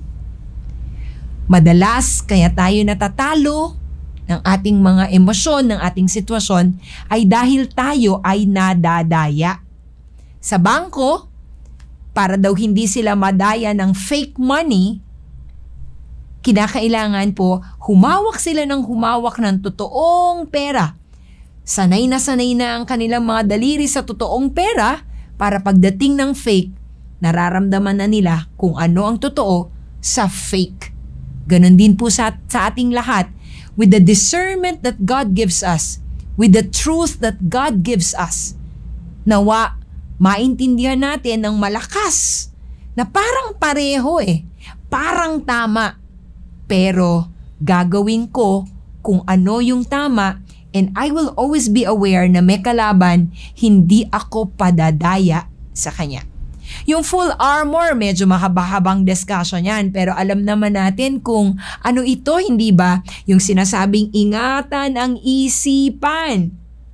Madalas, kaya tayo natatalo ng ating mga emosyon, ng ating sitwasyon, ay dahil tayo ay nadadaya. Sa bangko, para daw hindi sila madaya ng fake money, kinakailangan po humawak sila ng humawak ng totoong pera. Sanay na sanay na ang kanilang mga daliri sa totoong pera para pagdating ng fake, nararamdaman na nila kung ano ang totoo sa fake. Ganon din po sa, sa ating lahat. With the discernment that God gives us, with the truth that God gives us, nawa, maintindihan natin ng malakas na parang pareho eh, parang tama. Pero gagawin ko kung ano yung tama, and I will always be aware na may kalaban, hindi ako padadaya sa kanya. Yung full armor, medyo mahaba-habang discussion yan, pero alam naman natin kung ano ito, hindi ba? Yung sinasabing ingatan ang isipan.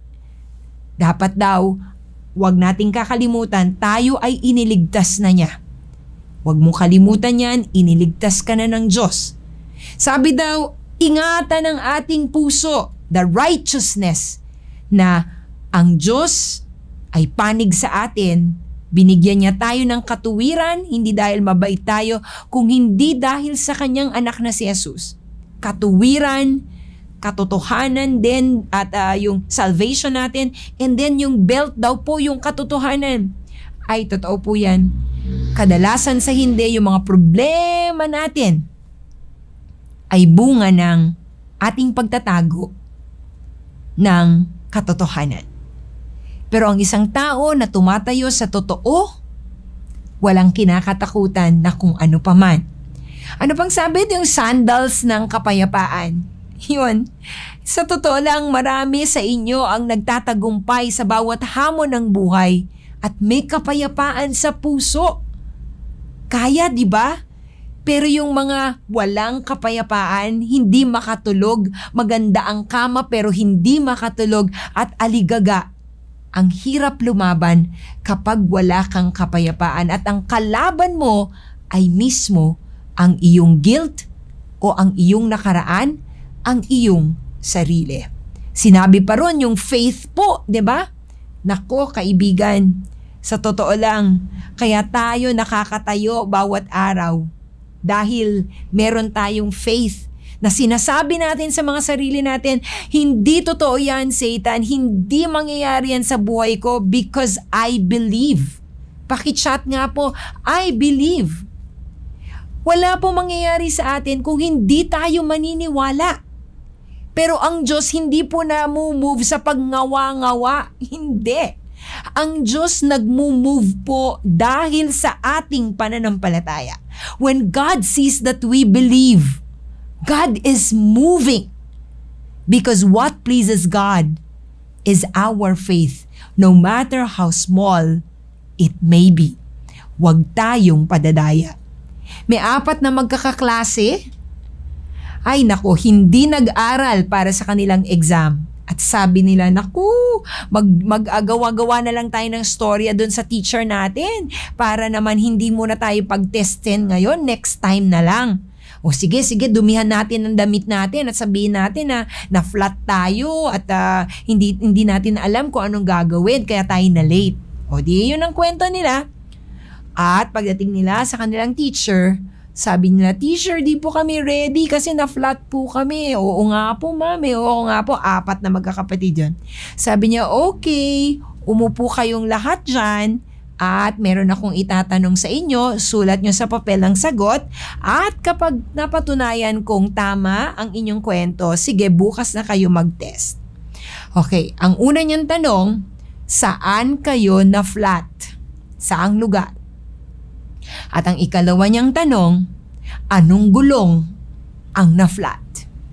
Dapat daw, wag nating kakalimutan, tayo ay iniligtas na niya. Wag mo kalimutan yan, iniligtas ka na ng Diyos. Sabi daw, ingatan ang ating puso, the righteousness, na ang Diyos ay panig sa atin. Binigyan niya tayo ng katuwiran, hindi dahil mabait tayo, kung hindi dahil sa kanyang anak na si Jesus. Katuwiran, katotohanan din, at uh, yung salvation natin, and then yung belt daw po yung katotohanan. Ay, totoo po yan. Kadalasan sa hindi, yung mga problema natin ay bunga ng ating pagtatago ng katotohanan. Pero ang isang tao na tumatayo sa totoo, walang kinakatakutan na kung ano pa man. Ano pang sabi yung sandals ng kapayapaan? Yun, sa totoo lang, marami sa inyo ang nagtatagumpay sa bawat hamon ng buhay at may kapayapaan sa puso. Kaya, di ba? Pero yung mga walang kapayapaan, hindi makatulog, maganda ang kama pero hindi makatulog at aligaga. Ang hirap lumaban kapag wala kang kapayapaan at ang kalaban mo ay mismo ang iyong guilt o ang iyong nakaraan, ang iyong sarili. Sinabi pa ron yung faith po, di ba? Nako, kaibigan, sa totoo lang, kaya tayo nakakatayo bawat araw. Dahil meron tayong faith na sinasabi natin sa mga sarili natin, hindi totoo yan, Satan, hindi mangyayari yan sa buhay ko because I believe. Pakichat nga po, I believe. Wala po mangyayari sa atin kung hindi tayo maniniwala. Pero ang Diyos hindi po na-move sa pagngawa-ngawa. Hindi. Ang Diyos nag-move po dahil sa ating pananampalataya. When God sees that we believe, God is moving. Because what pleases God is our faith, no matter how small it may be. Huwag tayong padadaya. May apat na magkakaklase. Ay nako, hindi nag-aral para sa kanilang exam. At sabi nila, naku, mag, mag-agawa-gawa na lang tayo ng storya doon sa teacher natin para naman hindi muna tayo pag-testin ngayon, next time na lang. O sige, sige, dumihan natin ang damit natin at sabihin natin na na-flat tayo at uh, hindi, hindi natin alam kung anong gagawin kaya tayo na late. O di yun ang kwento nila. At pagdating nila sa kanilang teacher, sabi nila, teacher, di po kami ready kasi na-flat po kami. Oo nga po, mami. Oo nga po. Apat na magkakapatid yun. Sabi niya, okay, umupo kayong lahat dyan at meron akong itatanong sa inyo. Sulat nyo sa papel ang sagot at kapag napatunayan kong tama ang inyong kwento, sige, bukas na kayo mag-test. Okay, ang una niyang tanong, saan kayo na-flat? Saang lugar? At ang ikalawa niyang tanong, anong gulong ang na-flat?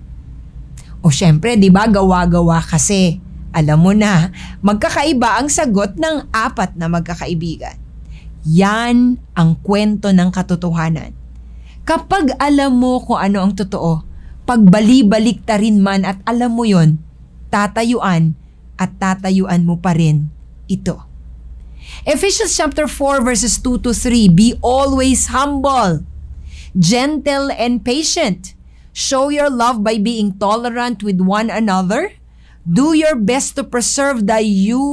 O syempre, di ba, gawa-gawa kasi. Alam mo na, magkakaiba ang sagot ng apat na magkakaibigan. Yan ang kwento ng katotohanan. Kapag alam mo kung ano ang totoo, pagbali-balik ta rin man at alam mo yon, tatayuan at tatayuan mo pa rin ito. Ephesians chapter four verses two to three, be always humble, gentle and patient. Show your love by being tolerant with one another. Do your best to preserve the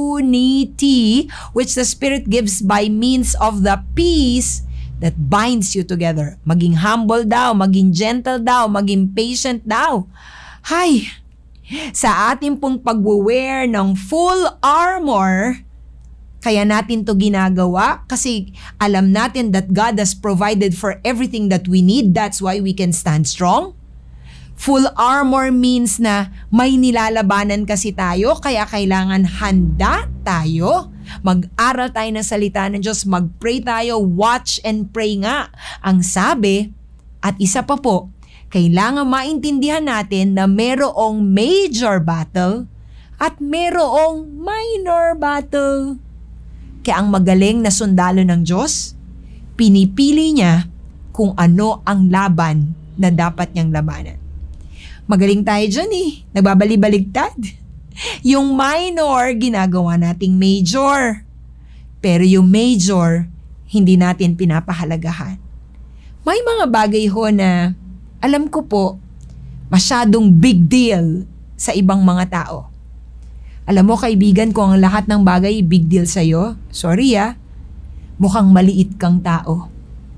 unity which the Spirit gives by means of the peace that binds you together. Maging humble daw, maging gentle daw, maging patient daw. Hay, sa ating pong pag-wear ng full armor, kaya natin to ginagawa kasi alam natin that God has provided for everything that we need. That's why we can stand strong. Full armor means na may nilalabanan kasi tayo, kaya kailangan handa tayo. Mag-aral tayo ng salita ng Diyos, mag-pray tayo, watch and pray nga. Ang sabi, at isa pa po, kailangan maintindihan natin na merong major battle at merong minor battle. Kaya ang magaling na sundalo ng Diyos, pinipili niya kung ano ang laban na dapat niyang labanan. Magaling tayo dyan eh. Nagbabali-baligtad. Yung minor, ginagawa nating major. Pero yung major, hindi natin pinapahalagahan. May mga bagay ho na, alam ko po, masyadong big deal sa ibang mga tao. Alam mo kaibigan, kung ang lahat ng bagay big deal sa'yo, sorry ah, mukhang maliit kang tao.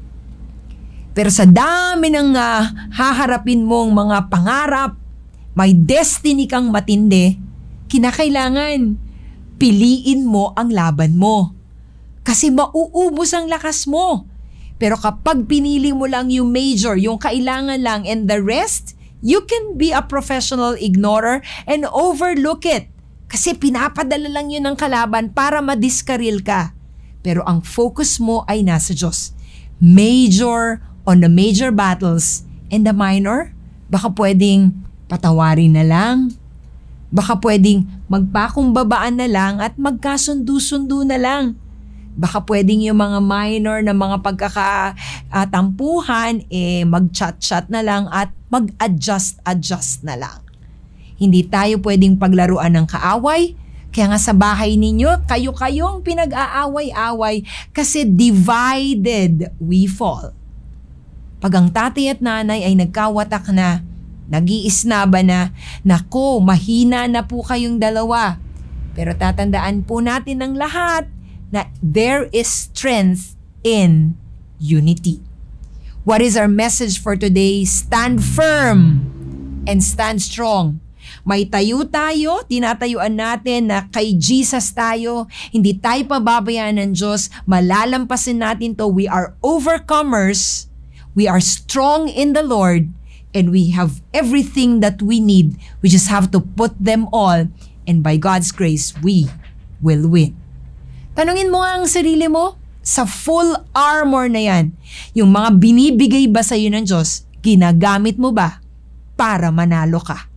Pero sa dami ng uh, haharapin mong mga pangarap, may destiny kang matindi, kinakailangan piliin mo ang laban mo. Kasi mauubos ang lakas mo. Pero kapag pinili mo lang yung major, yung kailangan lang, and the rest, you can be a professional ignorer and overlook it. Kasi pinapadala lang yun ng kalaban para madiskaril ka. Pero ang focus mo ay nasa Diyos. Major on the major battles, and the minor, baka pwedeng patawarin na lang. Baka pwedeng magpakumbabaan na lang at magkasundo-sundo na lang. Baka pwedeng yung mga minor na mga pagkakatampuhan, eh mag-chat-chat na lang at mag-adjust-adjust na lang. Hindi tayo pwedeng paglaruan ng kaaway. Kaya nga sa bahay ninyo, kayo-kayong pinag-aaway-away kasi divided we fall. Pag ang tatay at nanay ay nagkawatak na, nag-iisnaba na, nako, mahina na po kayong dalawa. Pero tatandaan po natin ng lahat na there is strength in unity. What is our message for today? Stand firm and stand strong. May tayo tayo, tinatayuan natin na kay Jesus tayo, hindi tayo pababayaan ng Diyos, malalampasin natin to, we are overcomers. We are strong in the Lord and we have everything that we need. We just have to put them all and by God's grace, we will win. Tanungin mo nga ang sarili mo, sa full armor na yan, yung mga binibigay ba sa iyo ng Diyos, ginagamit mo ba para manalo ka?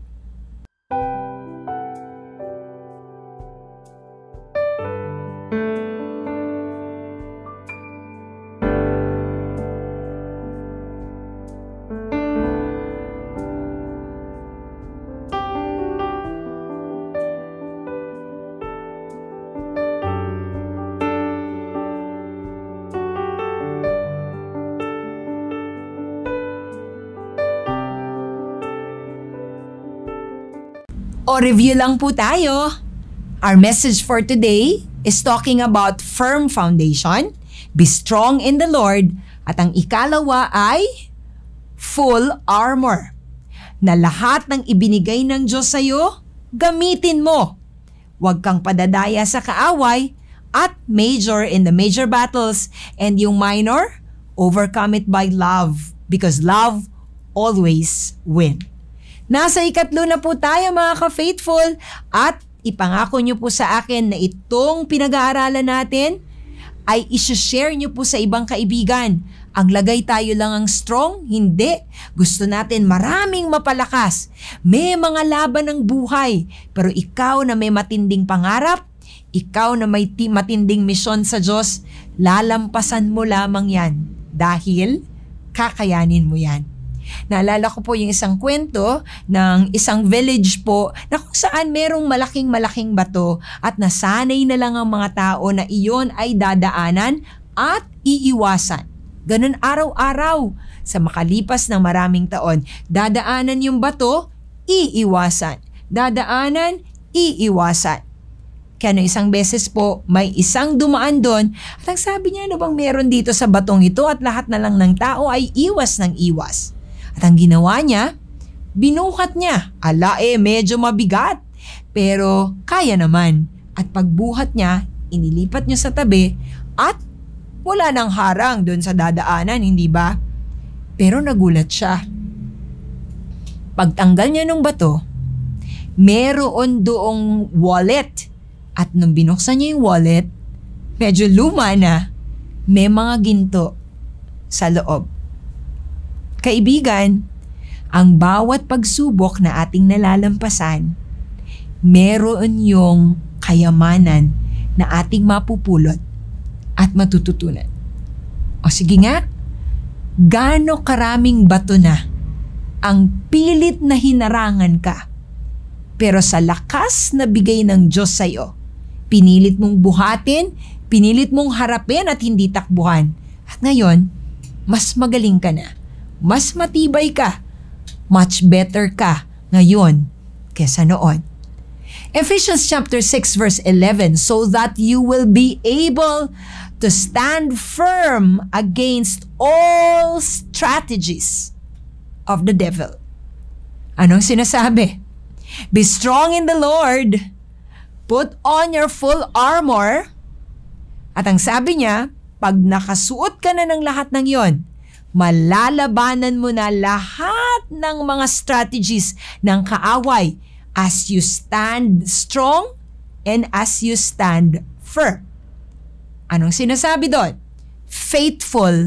O review lang po tayo. Our message for today is talking about firm foundation. Be strong in the Lord. At ang ikalawa ay full armor. Na lahat ng ibinigay ng Diyos sa iyo, gamitin mo. Huwag kang padadaya sa kaaway at major in the major battles, and yung minor, overcome it by love because love always win. Nasa ikatlo na po tayo mga ka-faithful, at ipangako nyo po sa akin na itong pinag-aaralan natin ay isi-share nyo po sa ibang kaibigan. Ang lagay tayo lang ang strong? Hindi. Gusto natin maraming mapalakas. May mga laban ng buhay. Pero ikaw na may matinding pangarap, ikaw na may matinding misyon sa Diyos, lalampasan mo lamang yan. Dahil kakayanin mo yan. Naalala ko po yung isang kwento ng isang village po na kung saan merong malaking-malaking bato at nasanay na lang ang mga tao na iyon ay dadaanan at iiwasan. Ganun araw-araw. Sa makalipas ng maraming taon, dadaanan yung bato, iiwasan. Dadaanan, iiwasan. Kaya no, isang beses po, may isang dumaan doon at ang sabi niya, ano bang meron dito sa batong ito, at lahat na lang ng tao ay iwas ng iwas. At ang ginawa niya, binuhat niya. Ala eh, medyo mabigat. Pero kaya naman. At pagbuhat niya, inilipat niya sa tabi at wala nang harang doon sa dadaanan, hindi ba? Pero nagulat siya. Pagtanggal niya ng bato, meron doong wallet. At nung binuksan niya yung wallet, medyo luma na, may mga ginto sa loob. Kaibigan, ang bawat pagsubok na ating nalalampasan, meron yung kayamanan na ating mapupulot at matututunan. O sige nga, gaano karaming bato na ang pilit na hinarangan ka, pero sa lakas na bigay ng Diyos sa iyo, pinilit mong buhatin, pinilit mong harapin at hindi takbuhan. At ngayon, mas magaling ka na, mas matibay ka, much better ka ngayon kesa noon. Ephesians chapter six verse eleven, so that you will be able to stand firm against all strategies of the devil. Anong sinasabi? Be strong in the Lord. Put on your full armor. At ang sabi niya, pag nakasuot ka na ng lahat ng yon, malalabanan mo na lahat ng mga strategies ng kaaway as you stand strong and as you stand firm. Anong sinasabi doon? Faithful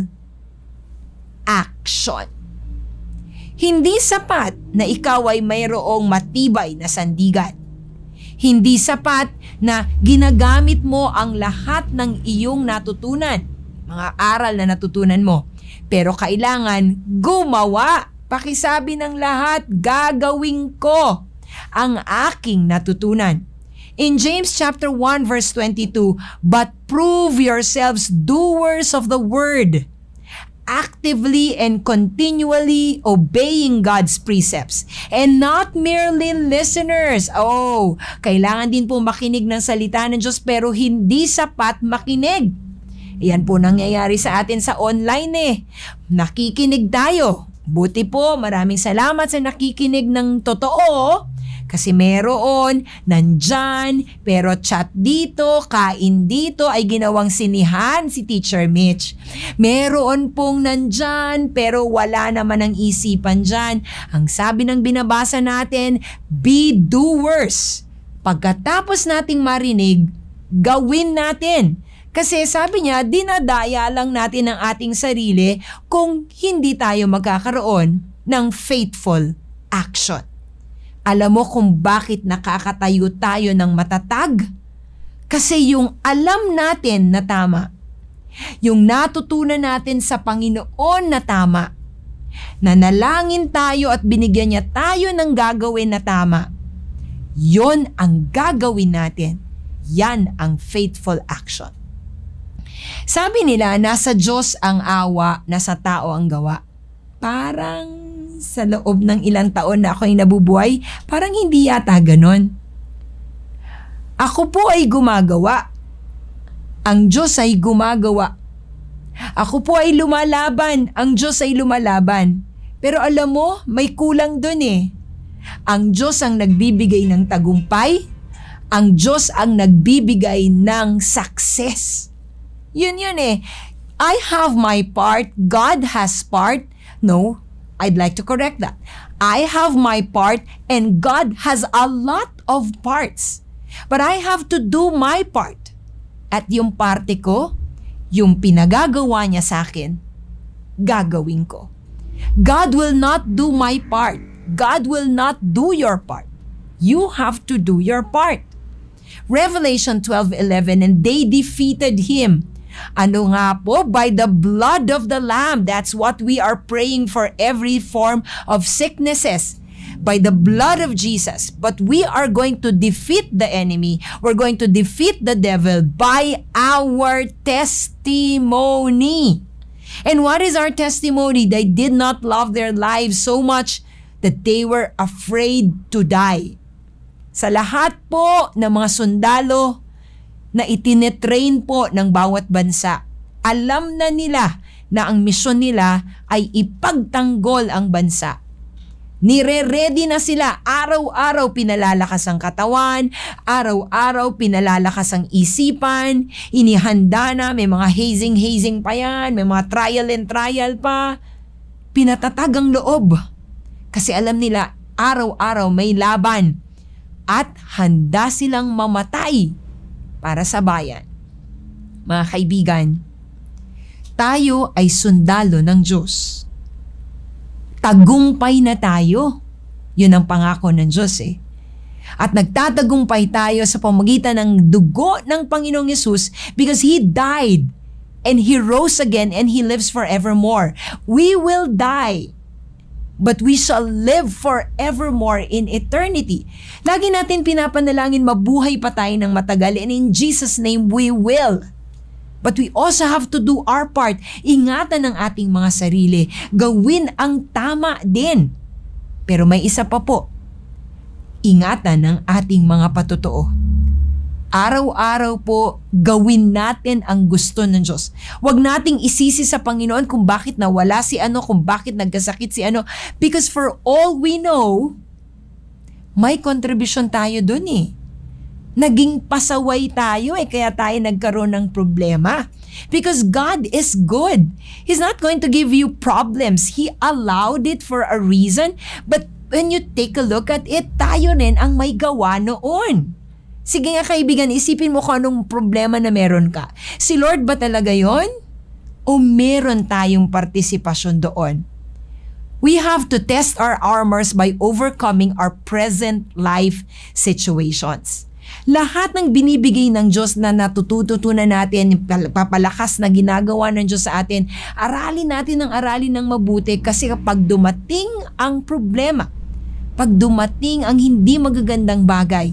action. Hindi sapat na ikaw ay mayroong matibay na sandigan. Hindi sapat na ginagamit mo ang lahat ng iyong natutunan, mga aral na natutunan mo. Pero kailangan gumawa. Pakisabi ng lahat, gagawin ko ang aking natutunan. In James chapter one verse twenty-two, but prove yourselves doers of the word, actively and continually obeying God's precepts and not merely listeners. Oh, kailangan din po makinig ng salita ng Diyos pero hindi sapat makinig. Yan po nangyayari sa atin sa online eh. Nakikinig tayo. Buti po, maraming salamat sa nakikinig ng totoo. Kasi meron, nandyan, pero chat dito, kain dito, ay ginawang sinihan si Teacher Mitch. Meron pong nandyan, pero wala naman ang isipan dyan. Ang sabi ng binabasa natin, be doers. Pagkatapos nating marinig, gawin natin. Kasi sabi niya, dinadaya lang natin ang ating sarili kung hindi tayo magkakaroon ng faithful action. Alam mo kung bakit nakakatayo tayo ng matatag? Kasi yung alam natin na tama, yung natutunan natin sa Panginoon na tama, nanalangin tayo at binigyan niya tayo ng gagawin na tama, yon ang gagawin natin. Yan ang faithful action. Sabi nila, nasa Diyos ang awa, nasa tao ang gawa. Parang sa loob ng ilang taon na ako'y nabubuhay, parang hindi yata ganon. Ako po ay gumagawa. Ang Diyos ay gumagawa. Ako po ay lumalaban, ang Diyos ay lumalaban. Pero alam mo, may kulang dun eh. Ang Diyos ang nagbibigay ng tagumpay, ang Diyos ang nagbibigay ng success. Yun yun eh. I have my part, God has part. No, I'd like to correct that. I have my part and God has a lot of parts. But I have to do my part. At yung parte ko, yung pinagagawa niya sa akin, gagawin ko. God will not do my part. God will not do your part. You have to do your part. Revelation twelve eleven, and they defeated him. Ano nga po? By the blood of the Lamb. That's what we are praying for, every form of sicknesses. By the blood of Jesus. But we are going to defeat the enemy. We're going to defeat the devil by our testimony. And what is our testimony? They did not love their lives so much that they were afraid to die. Sa lahat po ng mga sundalo na itinetrain po ng bawat bansa, alam na nila na ang misyon nila ay ipagtanggol ang bansa. Nire-ready na sila, araw-araw pinalalakas ang katawan, araw-araw pinalalakas ang isipan, inihanda na, may mga hazing-hazing pa yan, may mga trial and trial pa, pinatatag ang loob. Kasi alam nila, araw-araw may laban at handa silang mamatay para sa bayan. Mga kaibigan, tayo ay sundalo ng Diyos. Tagumpay na tayo. Yun ang pangako ng Diyos eh. At nagtatagumpay tayo sa pamagitan ng dugo ng Panginoong Yesus because He died and He rose again and He lives forevermore. We will die, but we shall live forevermore in eternity. Lagi natin pinapanalangin mabuhay pa tayo ng matagal, and in Jesus' name we will. But we also have to do our part. Ingatan ang ating mga sarili. Gawin ang tama din. Pero may isa pa po. Ingatan ang ating mga patotoo. Araw-araw po, gawin natin ang gusto ng Diyos. Huwag nating isisi sa Panginoon kung bakit nawala si ano, kung bakit nagkasakit si ano. Because for all we know, may contribution tayo dun eh. Naging pasaway tayo eh, kaya tayo nagkaroon ng problema. Because God is good. He's not going to give you problems. He allowed it for a reason. But when you take a look at it, tayo rin ang may gawa noon. Sige nga kaibigan, isipin mo kung anong problema na meron ka. Si Lord ba talaga yon? O meron tayong partisipasyon doon? We have to test our armors by overcoming our present life situations. Lahat ng binibigay ng Diyos na natututunan natin, papalakas na ginagawa ng Diyos sa atin, aralin natin ng aralin ng mabuti kasi kapag dumating ang problema, pag dumating ang hindi magagandang bagay,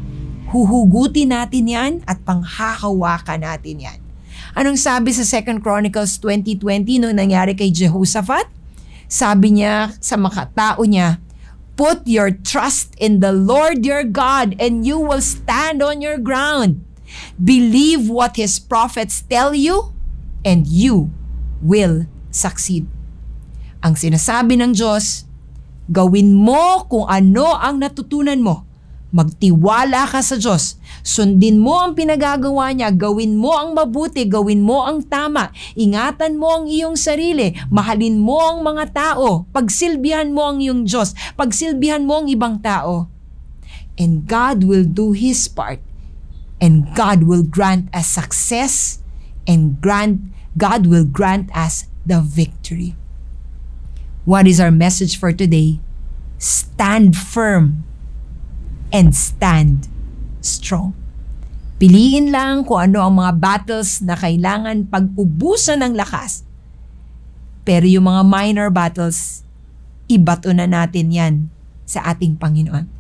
huhugutin natin yan at panghahawakan natin yan. Anong sabi sa Second Chronicles twenty twenty nung nangyari kay Jehoshaphat? Sabi niya sa mga tao niya, put your trust in the Lord your God and you will stand on your ground. Believe what His prophets tell you and you will succeed. Ang sinasabi ng Diyos, gawin mo kung ano ang natutunan mo. Magtiwala ka sa Diyos. Sundin mo ang pinagagawa niya. Gawin mo ang mabuti. Gawin mo ang tama. Ingatan mo ang iyong sarili. Mahalin mo ang mga tao. Pagsilbihan mo ang iyong Diyos. Pagsilbihan mo ang ibang tao. And God will do His part. And God will grant us success. And grant, God will grant us the victory. What is our message for today? Stand firm and stand strong. Piliin lang kung ano ang mga battles na kailangan pag-ubusan ng lakas. Pero yung mga minor battles, ibato na natin yan sa ating Panginoon.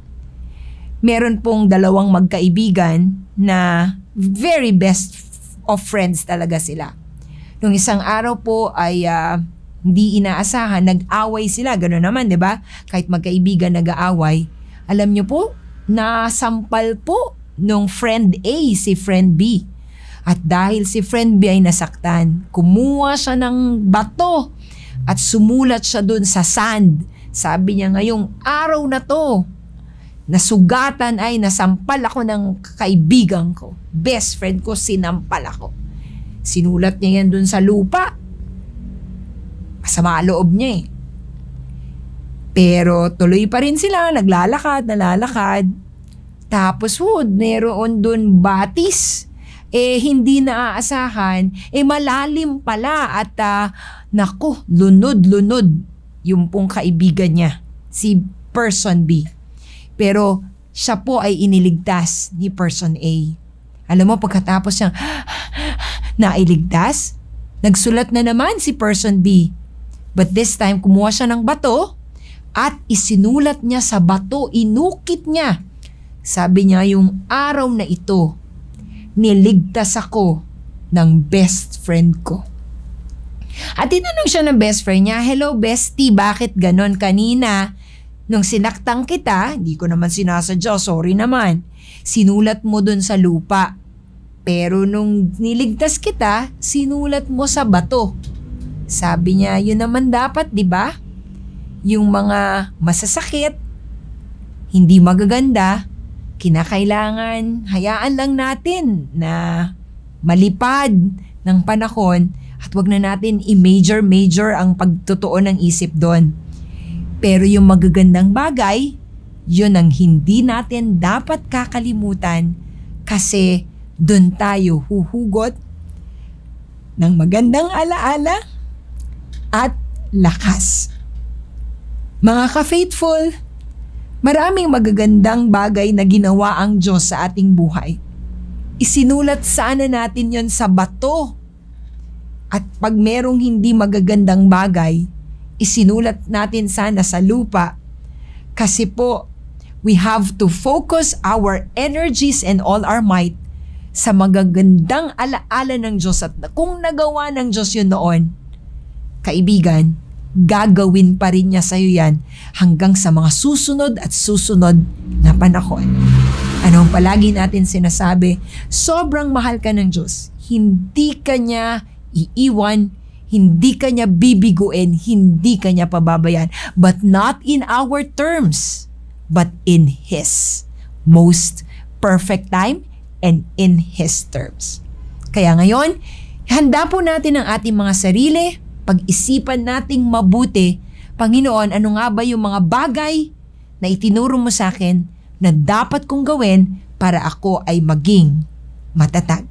Meron pong dalawang magkaibigan na very best of friends talaga sila. Nung isang araw po ay uh, hindi inaasahan, nag-away sila. Gano'n naman, di ba? Kahit magkaibigan nag-aaway. Alam nyo po, nasampal po nung friend A si friend B. At dahil si friend B ay nasaktan, kumuha siya ng bato at sumulat siya dun sa sand. Sabi niya, ngayong araw na to, nasugatan ay nasampal ako ng kaibigan ko. Best friend ko, sinampal ako. Sinulat niya yan dun sa lupa. Masama loob niya eh. Pero tuloy pa rin sila, naglalakad, nalalakad. Tapos wood, meron dun batis. Eh hindi naaasahan, eh malalim pala at uh, naku, lunod-lunod yung pong kaibigan niya, si person B. Pero siya po ay iniligtas ni person A. Alam mo, pagkatapos siyang nailigtas, nagsulat na naman si person B. But this time, kumuha siya ng bato at isinulat niya sa bato, inukit niya. Sabi niya, yung araw na ito, niligtas ako ng best friend ko. At tinanong siya ng best friend niya, hello bestie, bakit ganon kanina? Nung sinaktang kita, di ko naman sinasadya, sorry naman. Sinulat mo dun sa lupa. Pero nung niligtas kita, sinulat mo sa bato. Sabi niya, yun naman dapat, di ba? Yung mga masasakit, hindi magaganda, kinakailangan, hayaan lang natin na malipad ng panahon at wag na natin i-major-major ang pagtotoo ng isip doon. Pero yung magagandang bagay, yun ang hindi natin dapat kakalimutan kasi doon tayo huhugot ng magandang alaala at lakas. Mga ka-faithful, maraming magagandang bagay na ginawa ang Diyos sa ating buhay. Isinulat sana natin yon sa bato. At pag merong hindi magagandang bagay, isinulat natin sana sa lupa. Kasi po, we have to focus our energies and all our might sa magagandang alaala ng Diyos. At kung nagawa ng Diyos yun noon, kaibigan, gagawin pa rin niya sa'yo yan hanggang sa mga susunod at susunod na panahon. Anong palagi natin sinasabi? Sobrang mahal ka ng Diyos. Hindi ka niya iiwan, hindi ka niya bibiguin, hindi ka niya pababayan. But not in our terms, but in His most perfect time and in His terms. Kaya ngayon, handa po natin ang ating mga sarili, pag-isipan nating mabuti, Panginoon, ano nga ba yung mga bagay na itinuro mo sa akin na dapat kong gawin para ako ay maging matatag?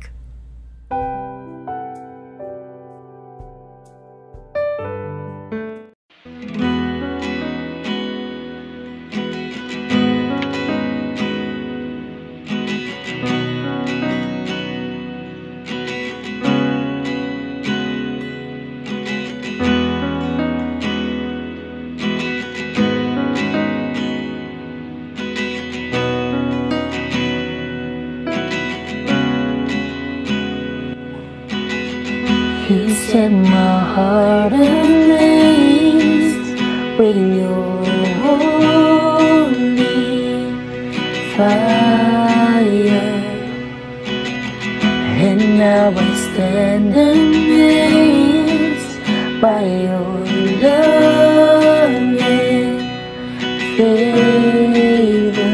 You set my heart ablaze with your holy fire, and now I stand amazed by your love and favor.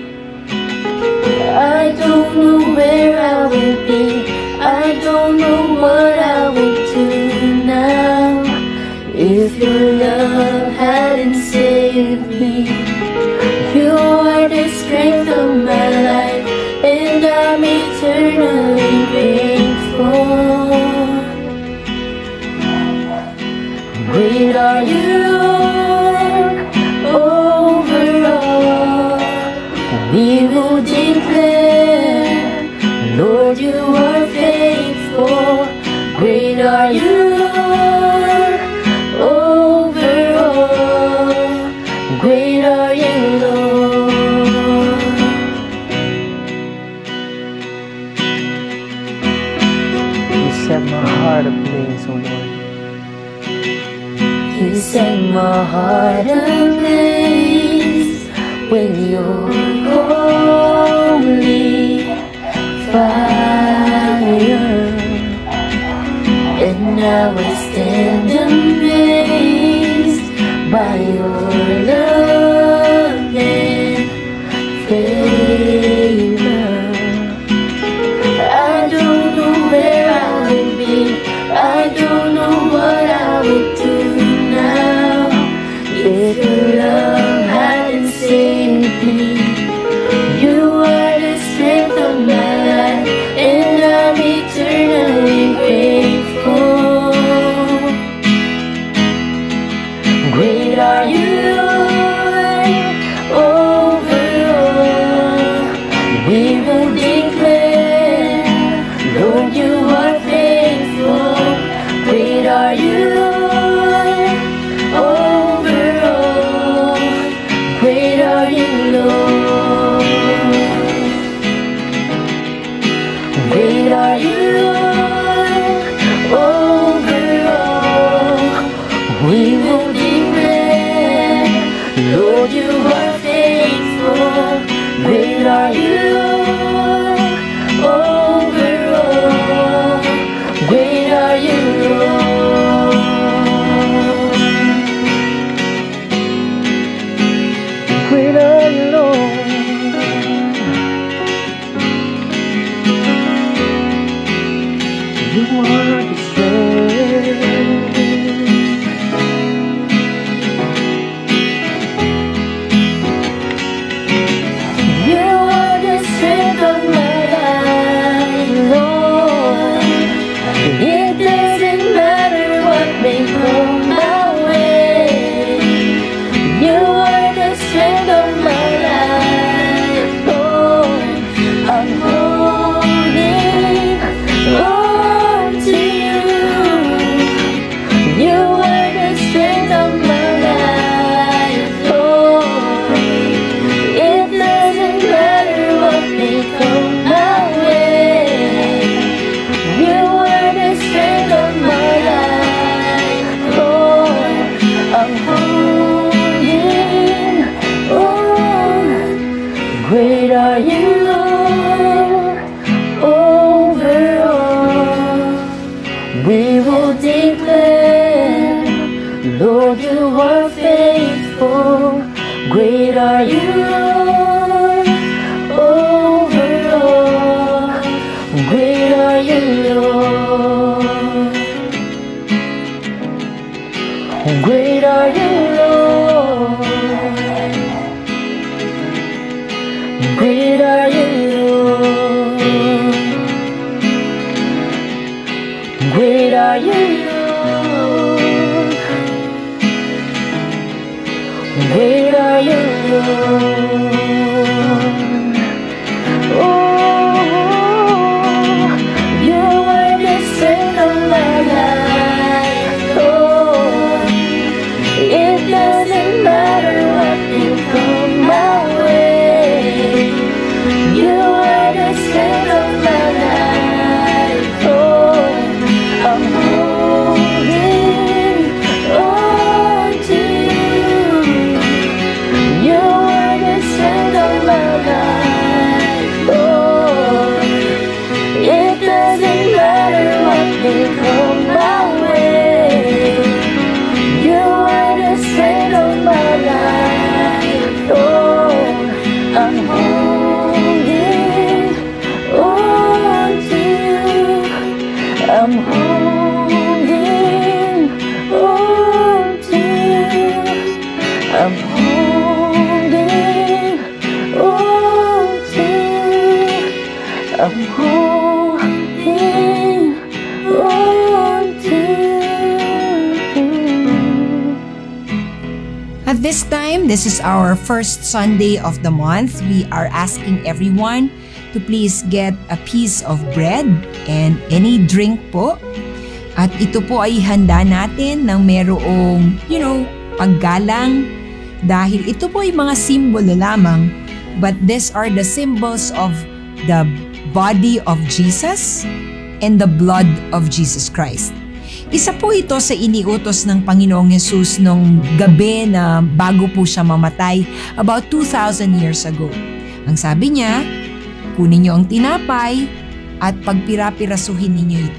I don't know where I will be, I don't know what I will do now if your love hadn't saved me. You are the strength of my life, and I'm eternally grateful. Great are you, Lord, over all. We will declare, Lord, you are faithful. Great are you, Lord, over all. Great are you, Lord. You set my heart ablaze, O Lord. You set my heart ablaze with your holy fire. I will stand amazed by your love and favor. I don't know where I would be, I don't know what I would do now if your love hadn't saved me. You are the strength of my life, and I'm eternally grateful. Great are you, Lord, over all. We will declare, Lord, you are faithful. Great are you, Lord, over all. Great are you, Lord. Great are you, Lord, over all. We will declare, Lord, you are faithful. Great are you, Lord, over all. Great are you, Lord. Great are you, Lord. You are the strength. You are the strength of my life, Lord. It doesn't matter what may come my way. You are the strength of my life, Lord. I'm holding on to you. You are the strength of my life, Lord. It doesn't matter what may come my way. You are the strength of my life, Lord. I'm holding on. Great are you, Lord, over all. We will declare, Lord, you are faithful. Great are you, Lord, over all. Great are you, Lord. Great are you, Lord. Great are you, Lord. Great are you, Lord. Great are you, Lord. Oh, you are the strength of my life, Lord. It doesn't matter what may come my way. You are the strength of my life, Lord. I'm holding on to you. You are the strength of my life, Lord. It doesn't matter what may come my way. You are the strength of my life, Lord. I'm holding on to you. I'm holding on to you. I'm holding on to you. I'm holding on to you. At this time, this is our first Sunday of the month. We are asking everyone to please get a piece of bread and any drink po. At ito po ay handa natin ng merong, you know, paggalang dahil ito po ay mga simbolo lamang, but these are the symbols of the body of Jesus and the blood of Jesus Christ. Isa po ito sa iniutos ng Panginoong Hesus nung gabi na bago po siya mamatay about two thousand years ago. Ang sabi niya, kunin niyo ang tinapay at pagpira-pirasuhin ninyo ito.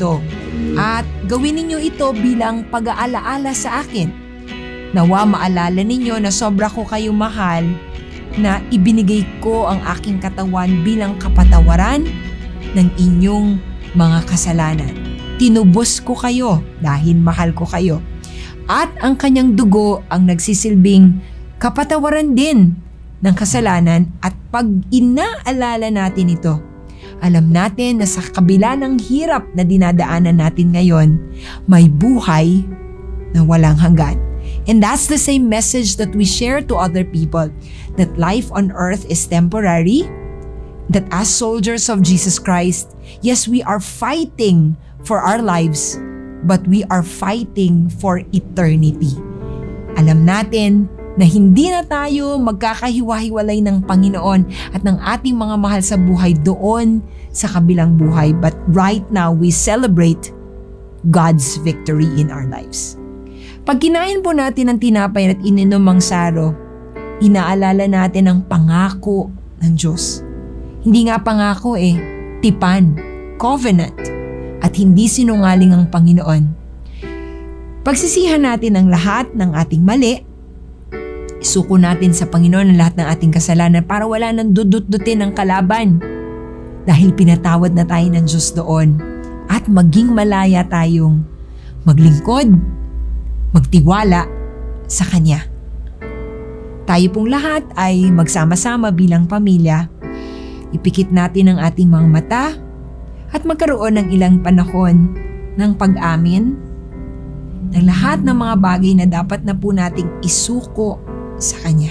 At gawin ninyo ito bilang pag-aalaala sa akin. Nawa maalala ninyo na sobra ko kayo mahal, na ibinigay ko ang aking katawan bilang kapatawaran ng inyong mga kasalanan. Tinubos ko kayo dahil mahal ko kayo. At ang kanyang dugo ang nagsisilbing kapatawaran din ng kasalanan, at pag inaalala natin ito, alam natin na sa kabila ng hirap na dinadaanan natin ngayon, may buhay na walang hanggan. And that's the same message that we share to other people, that life on earth is temporary, that as soldiers of Jesus Christ, yes, we are fighting for our lives, but we are fighting for eternity. Alam natin na hindi na tayo magkakahiwa-hiwalay ng Panginoon at ng ating mga mahal sa buhay doon sa kabilang buhay. But right now, we celebrate God's victory in our lives. Pag kinain po natin ang tinapay at ininom ang saro, inaalala natin ang pangako ng Diyos. Hindi nga pangako eh, tipan, covenant, at hindi sinungaling ang Panginoon. Pagsisihan natin ang lahat ng ating mali, isuko natin sa Panginoon ang lahat ng ating kasalanan para wala nang dudut-dutin ng kalaban. Dahil pinatawad na tayo ng Diyos doon. At maging malaya tayong maglingkod, magtiwala sa Kanya. Tayo pong lahat ay magsama-sama bilang pamilya. Ipikit natin ang ating mga mata at magkaroon ng ilang panahon ng pag-amin ng lahat ng mga bagay na dapat na po nating isuko sa Kanya.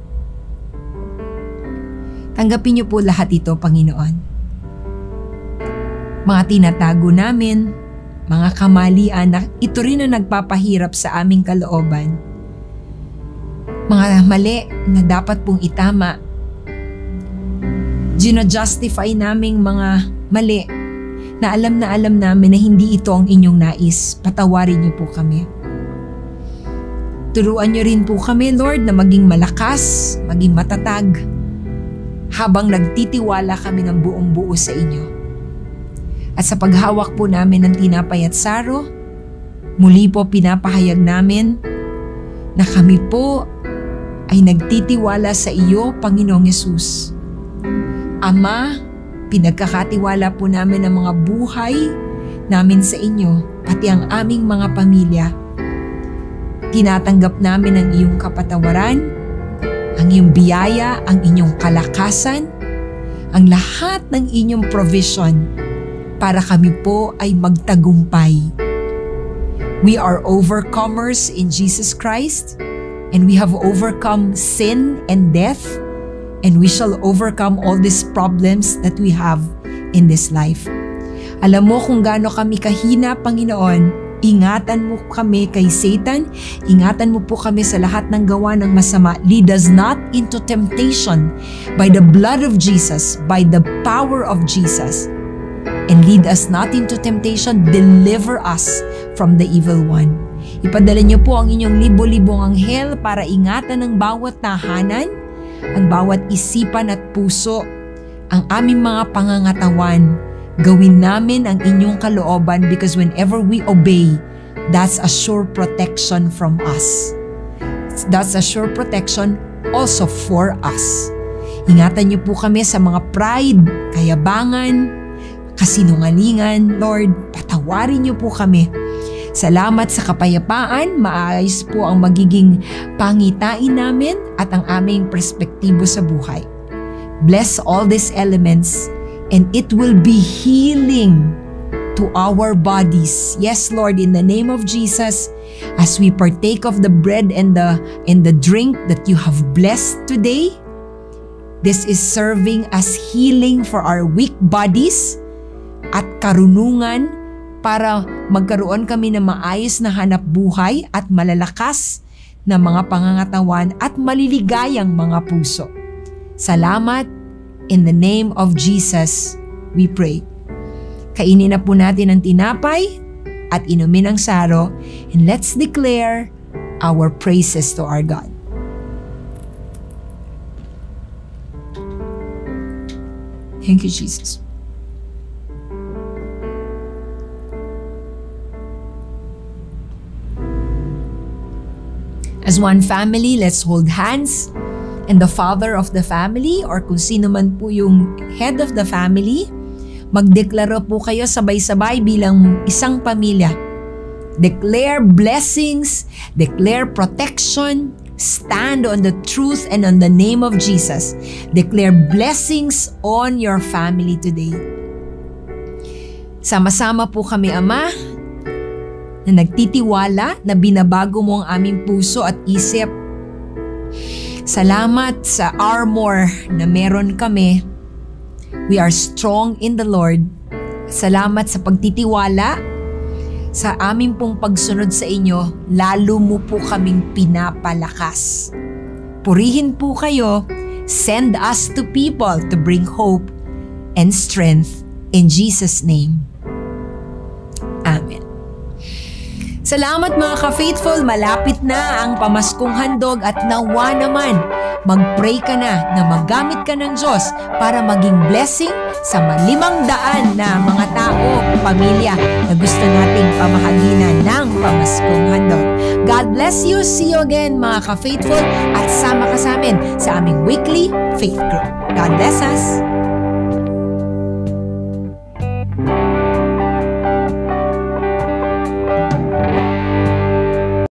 Tanggapin niyo po lahat ito, Panginoon. Mga tinatago namin, mga kamalian na ito rin ang nagpapahirap sa aming kalooban. Mga mali na dapat pong itama. Gina-justify naming mga mali na alam na alam namin na hindi ito ang inyong nais. Patawarin niyo po kami. Turuan niyo rin po kami, Lord, na maging malakas, maging matatag, habang nagtitiwala kami ng buong buo sa inyo. At sa paghawak po namin ng tinapay at saro, muli po pinapahayag namin na kami po ay nagtitiwala sa iyo, Panginoong Yesus. Ama, pinagkakatiwala po namin ang mga buhay namin sa inyo, pati ang aming mga pamilya. Tinatanggap namin ang iyong kapatawaran, ang iyong biyaya, ang inyong kalakasan, ang lahat ng inyong provision para kami po ay magtagumpay. We are overcomers in Jesus Christ, and we have overcome sin and death, and we shall overcome all these problems that we have in this life. Alam mo kung gaano kami kahina, Panginoon. Ingatan mo kami kay Satan. Ingatan mo po kami sa lahat ng gawa ng masama. Lead us not into temptation, by the blood of Jesus, by the power of Jesus. And lead us not into temptation. Deliver us from the evil one. Ipadala niyo po ang inyong libo-libong anghel para ingatan ang bawat tahanan, ang bawat isipan at puso, ang aming mga pangangatawan. Gawin namin ang inyong kalooban, because whenever we obey, that's a sure protection from us. That's a sure protection also for us. Ingatan niyo po kami sa mga pride, kayabangan, kasinungalingan. Lord, patawarin niyo po kami. Salamat sa kapayapaan, maayos po ang magiging pangitain namin at ang aming perspektibo sa buhay. Bless all these elements, and it will be healing to our bodies. Yes, Lord, in the name of Jesus, as we partake of the bread and the and the drink that you have blessed today, this is serving as healing for our weak bodies at karunungan para magkaroon kami ng maayos na hanap buhay at malalakas na mga pangangatawan at maliligayang mga puso. Salamat. In the name of Jesus, we pray. Kainin na po natin ang tinapay at inumin ang saro, and let's declare our praises to our God. Thank you, Jesus. As one family, let's hold hands. And the father of the family or kung sino man po yung head of the family, magdeklara po kayo sabay-sabay bilang isang pamilya. Declare blessings, declare protection, stand on the truth and on the name of Jesus. Declare blessings on your family today. Sama-sama po kami, Ama, na nagtitiwala na binabago mo ang aming puso at isip. Salamat sa armor na meron kami. We are strong in the Lord. Salamat sa pagtitiwala. Sa aming pong pagsunod sa inyo, lalo mo po kaming pinapalakas. Purihin po kayo. Send us to people to bring hope and strength in Jesus' name. Amen. Salamat mga ka-faithful, malapit na ang pamaskong handog at nawa naman, mag-pray ka na na maggamit ka ng Diyos para maging blessing sa malimang daan na mga tao, pamilya na gusto nating pamahaginan ng pamaskong handog. God bless you. See you again mga ka-faithful at sama ka sa amin sa aming weekly faith group. God bless us.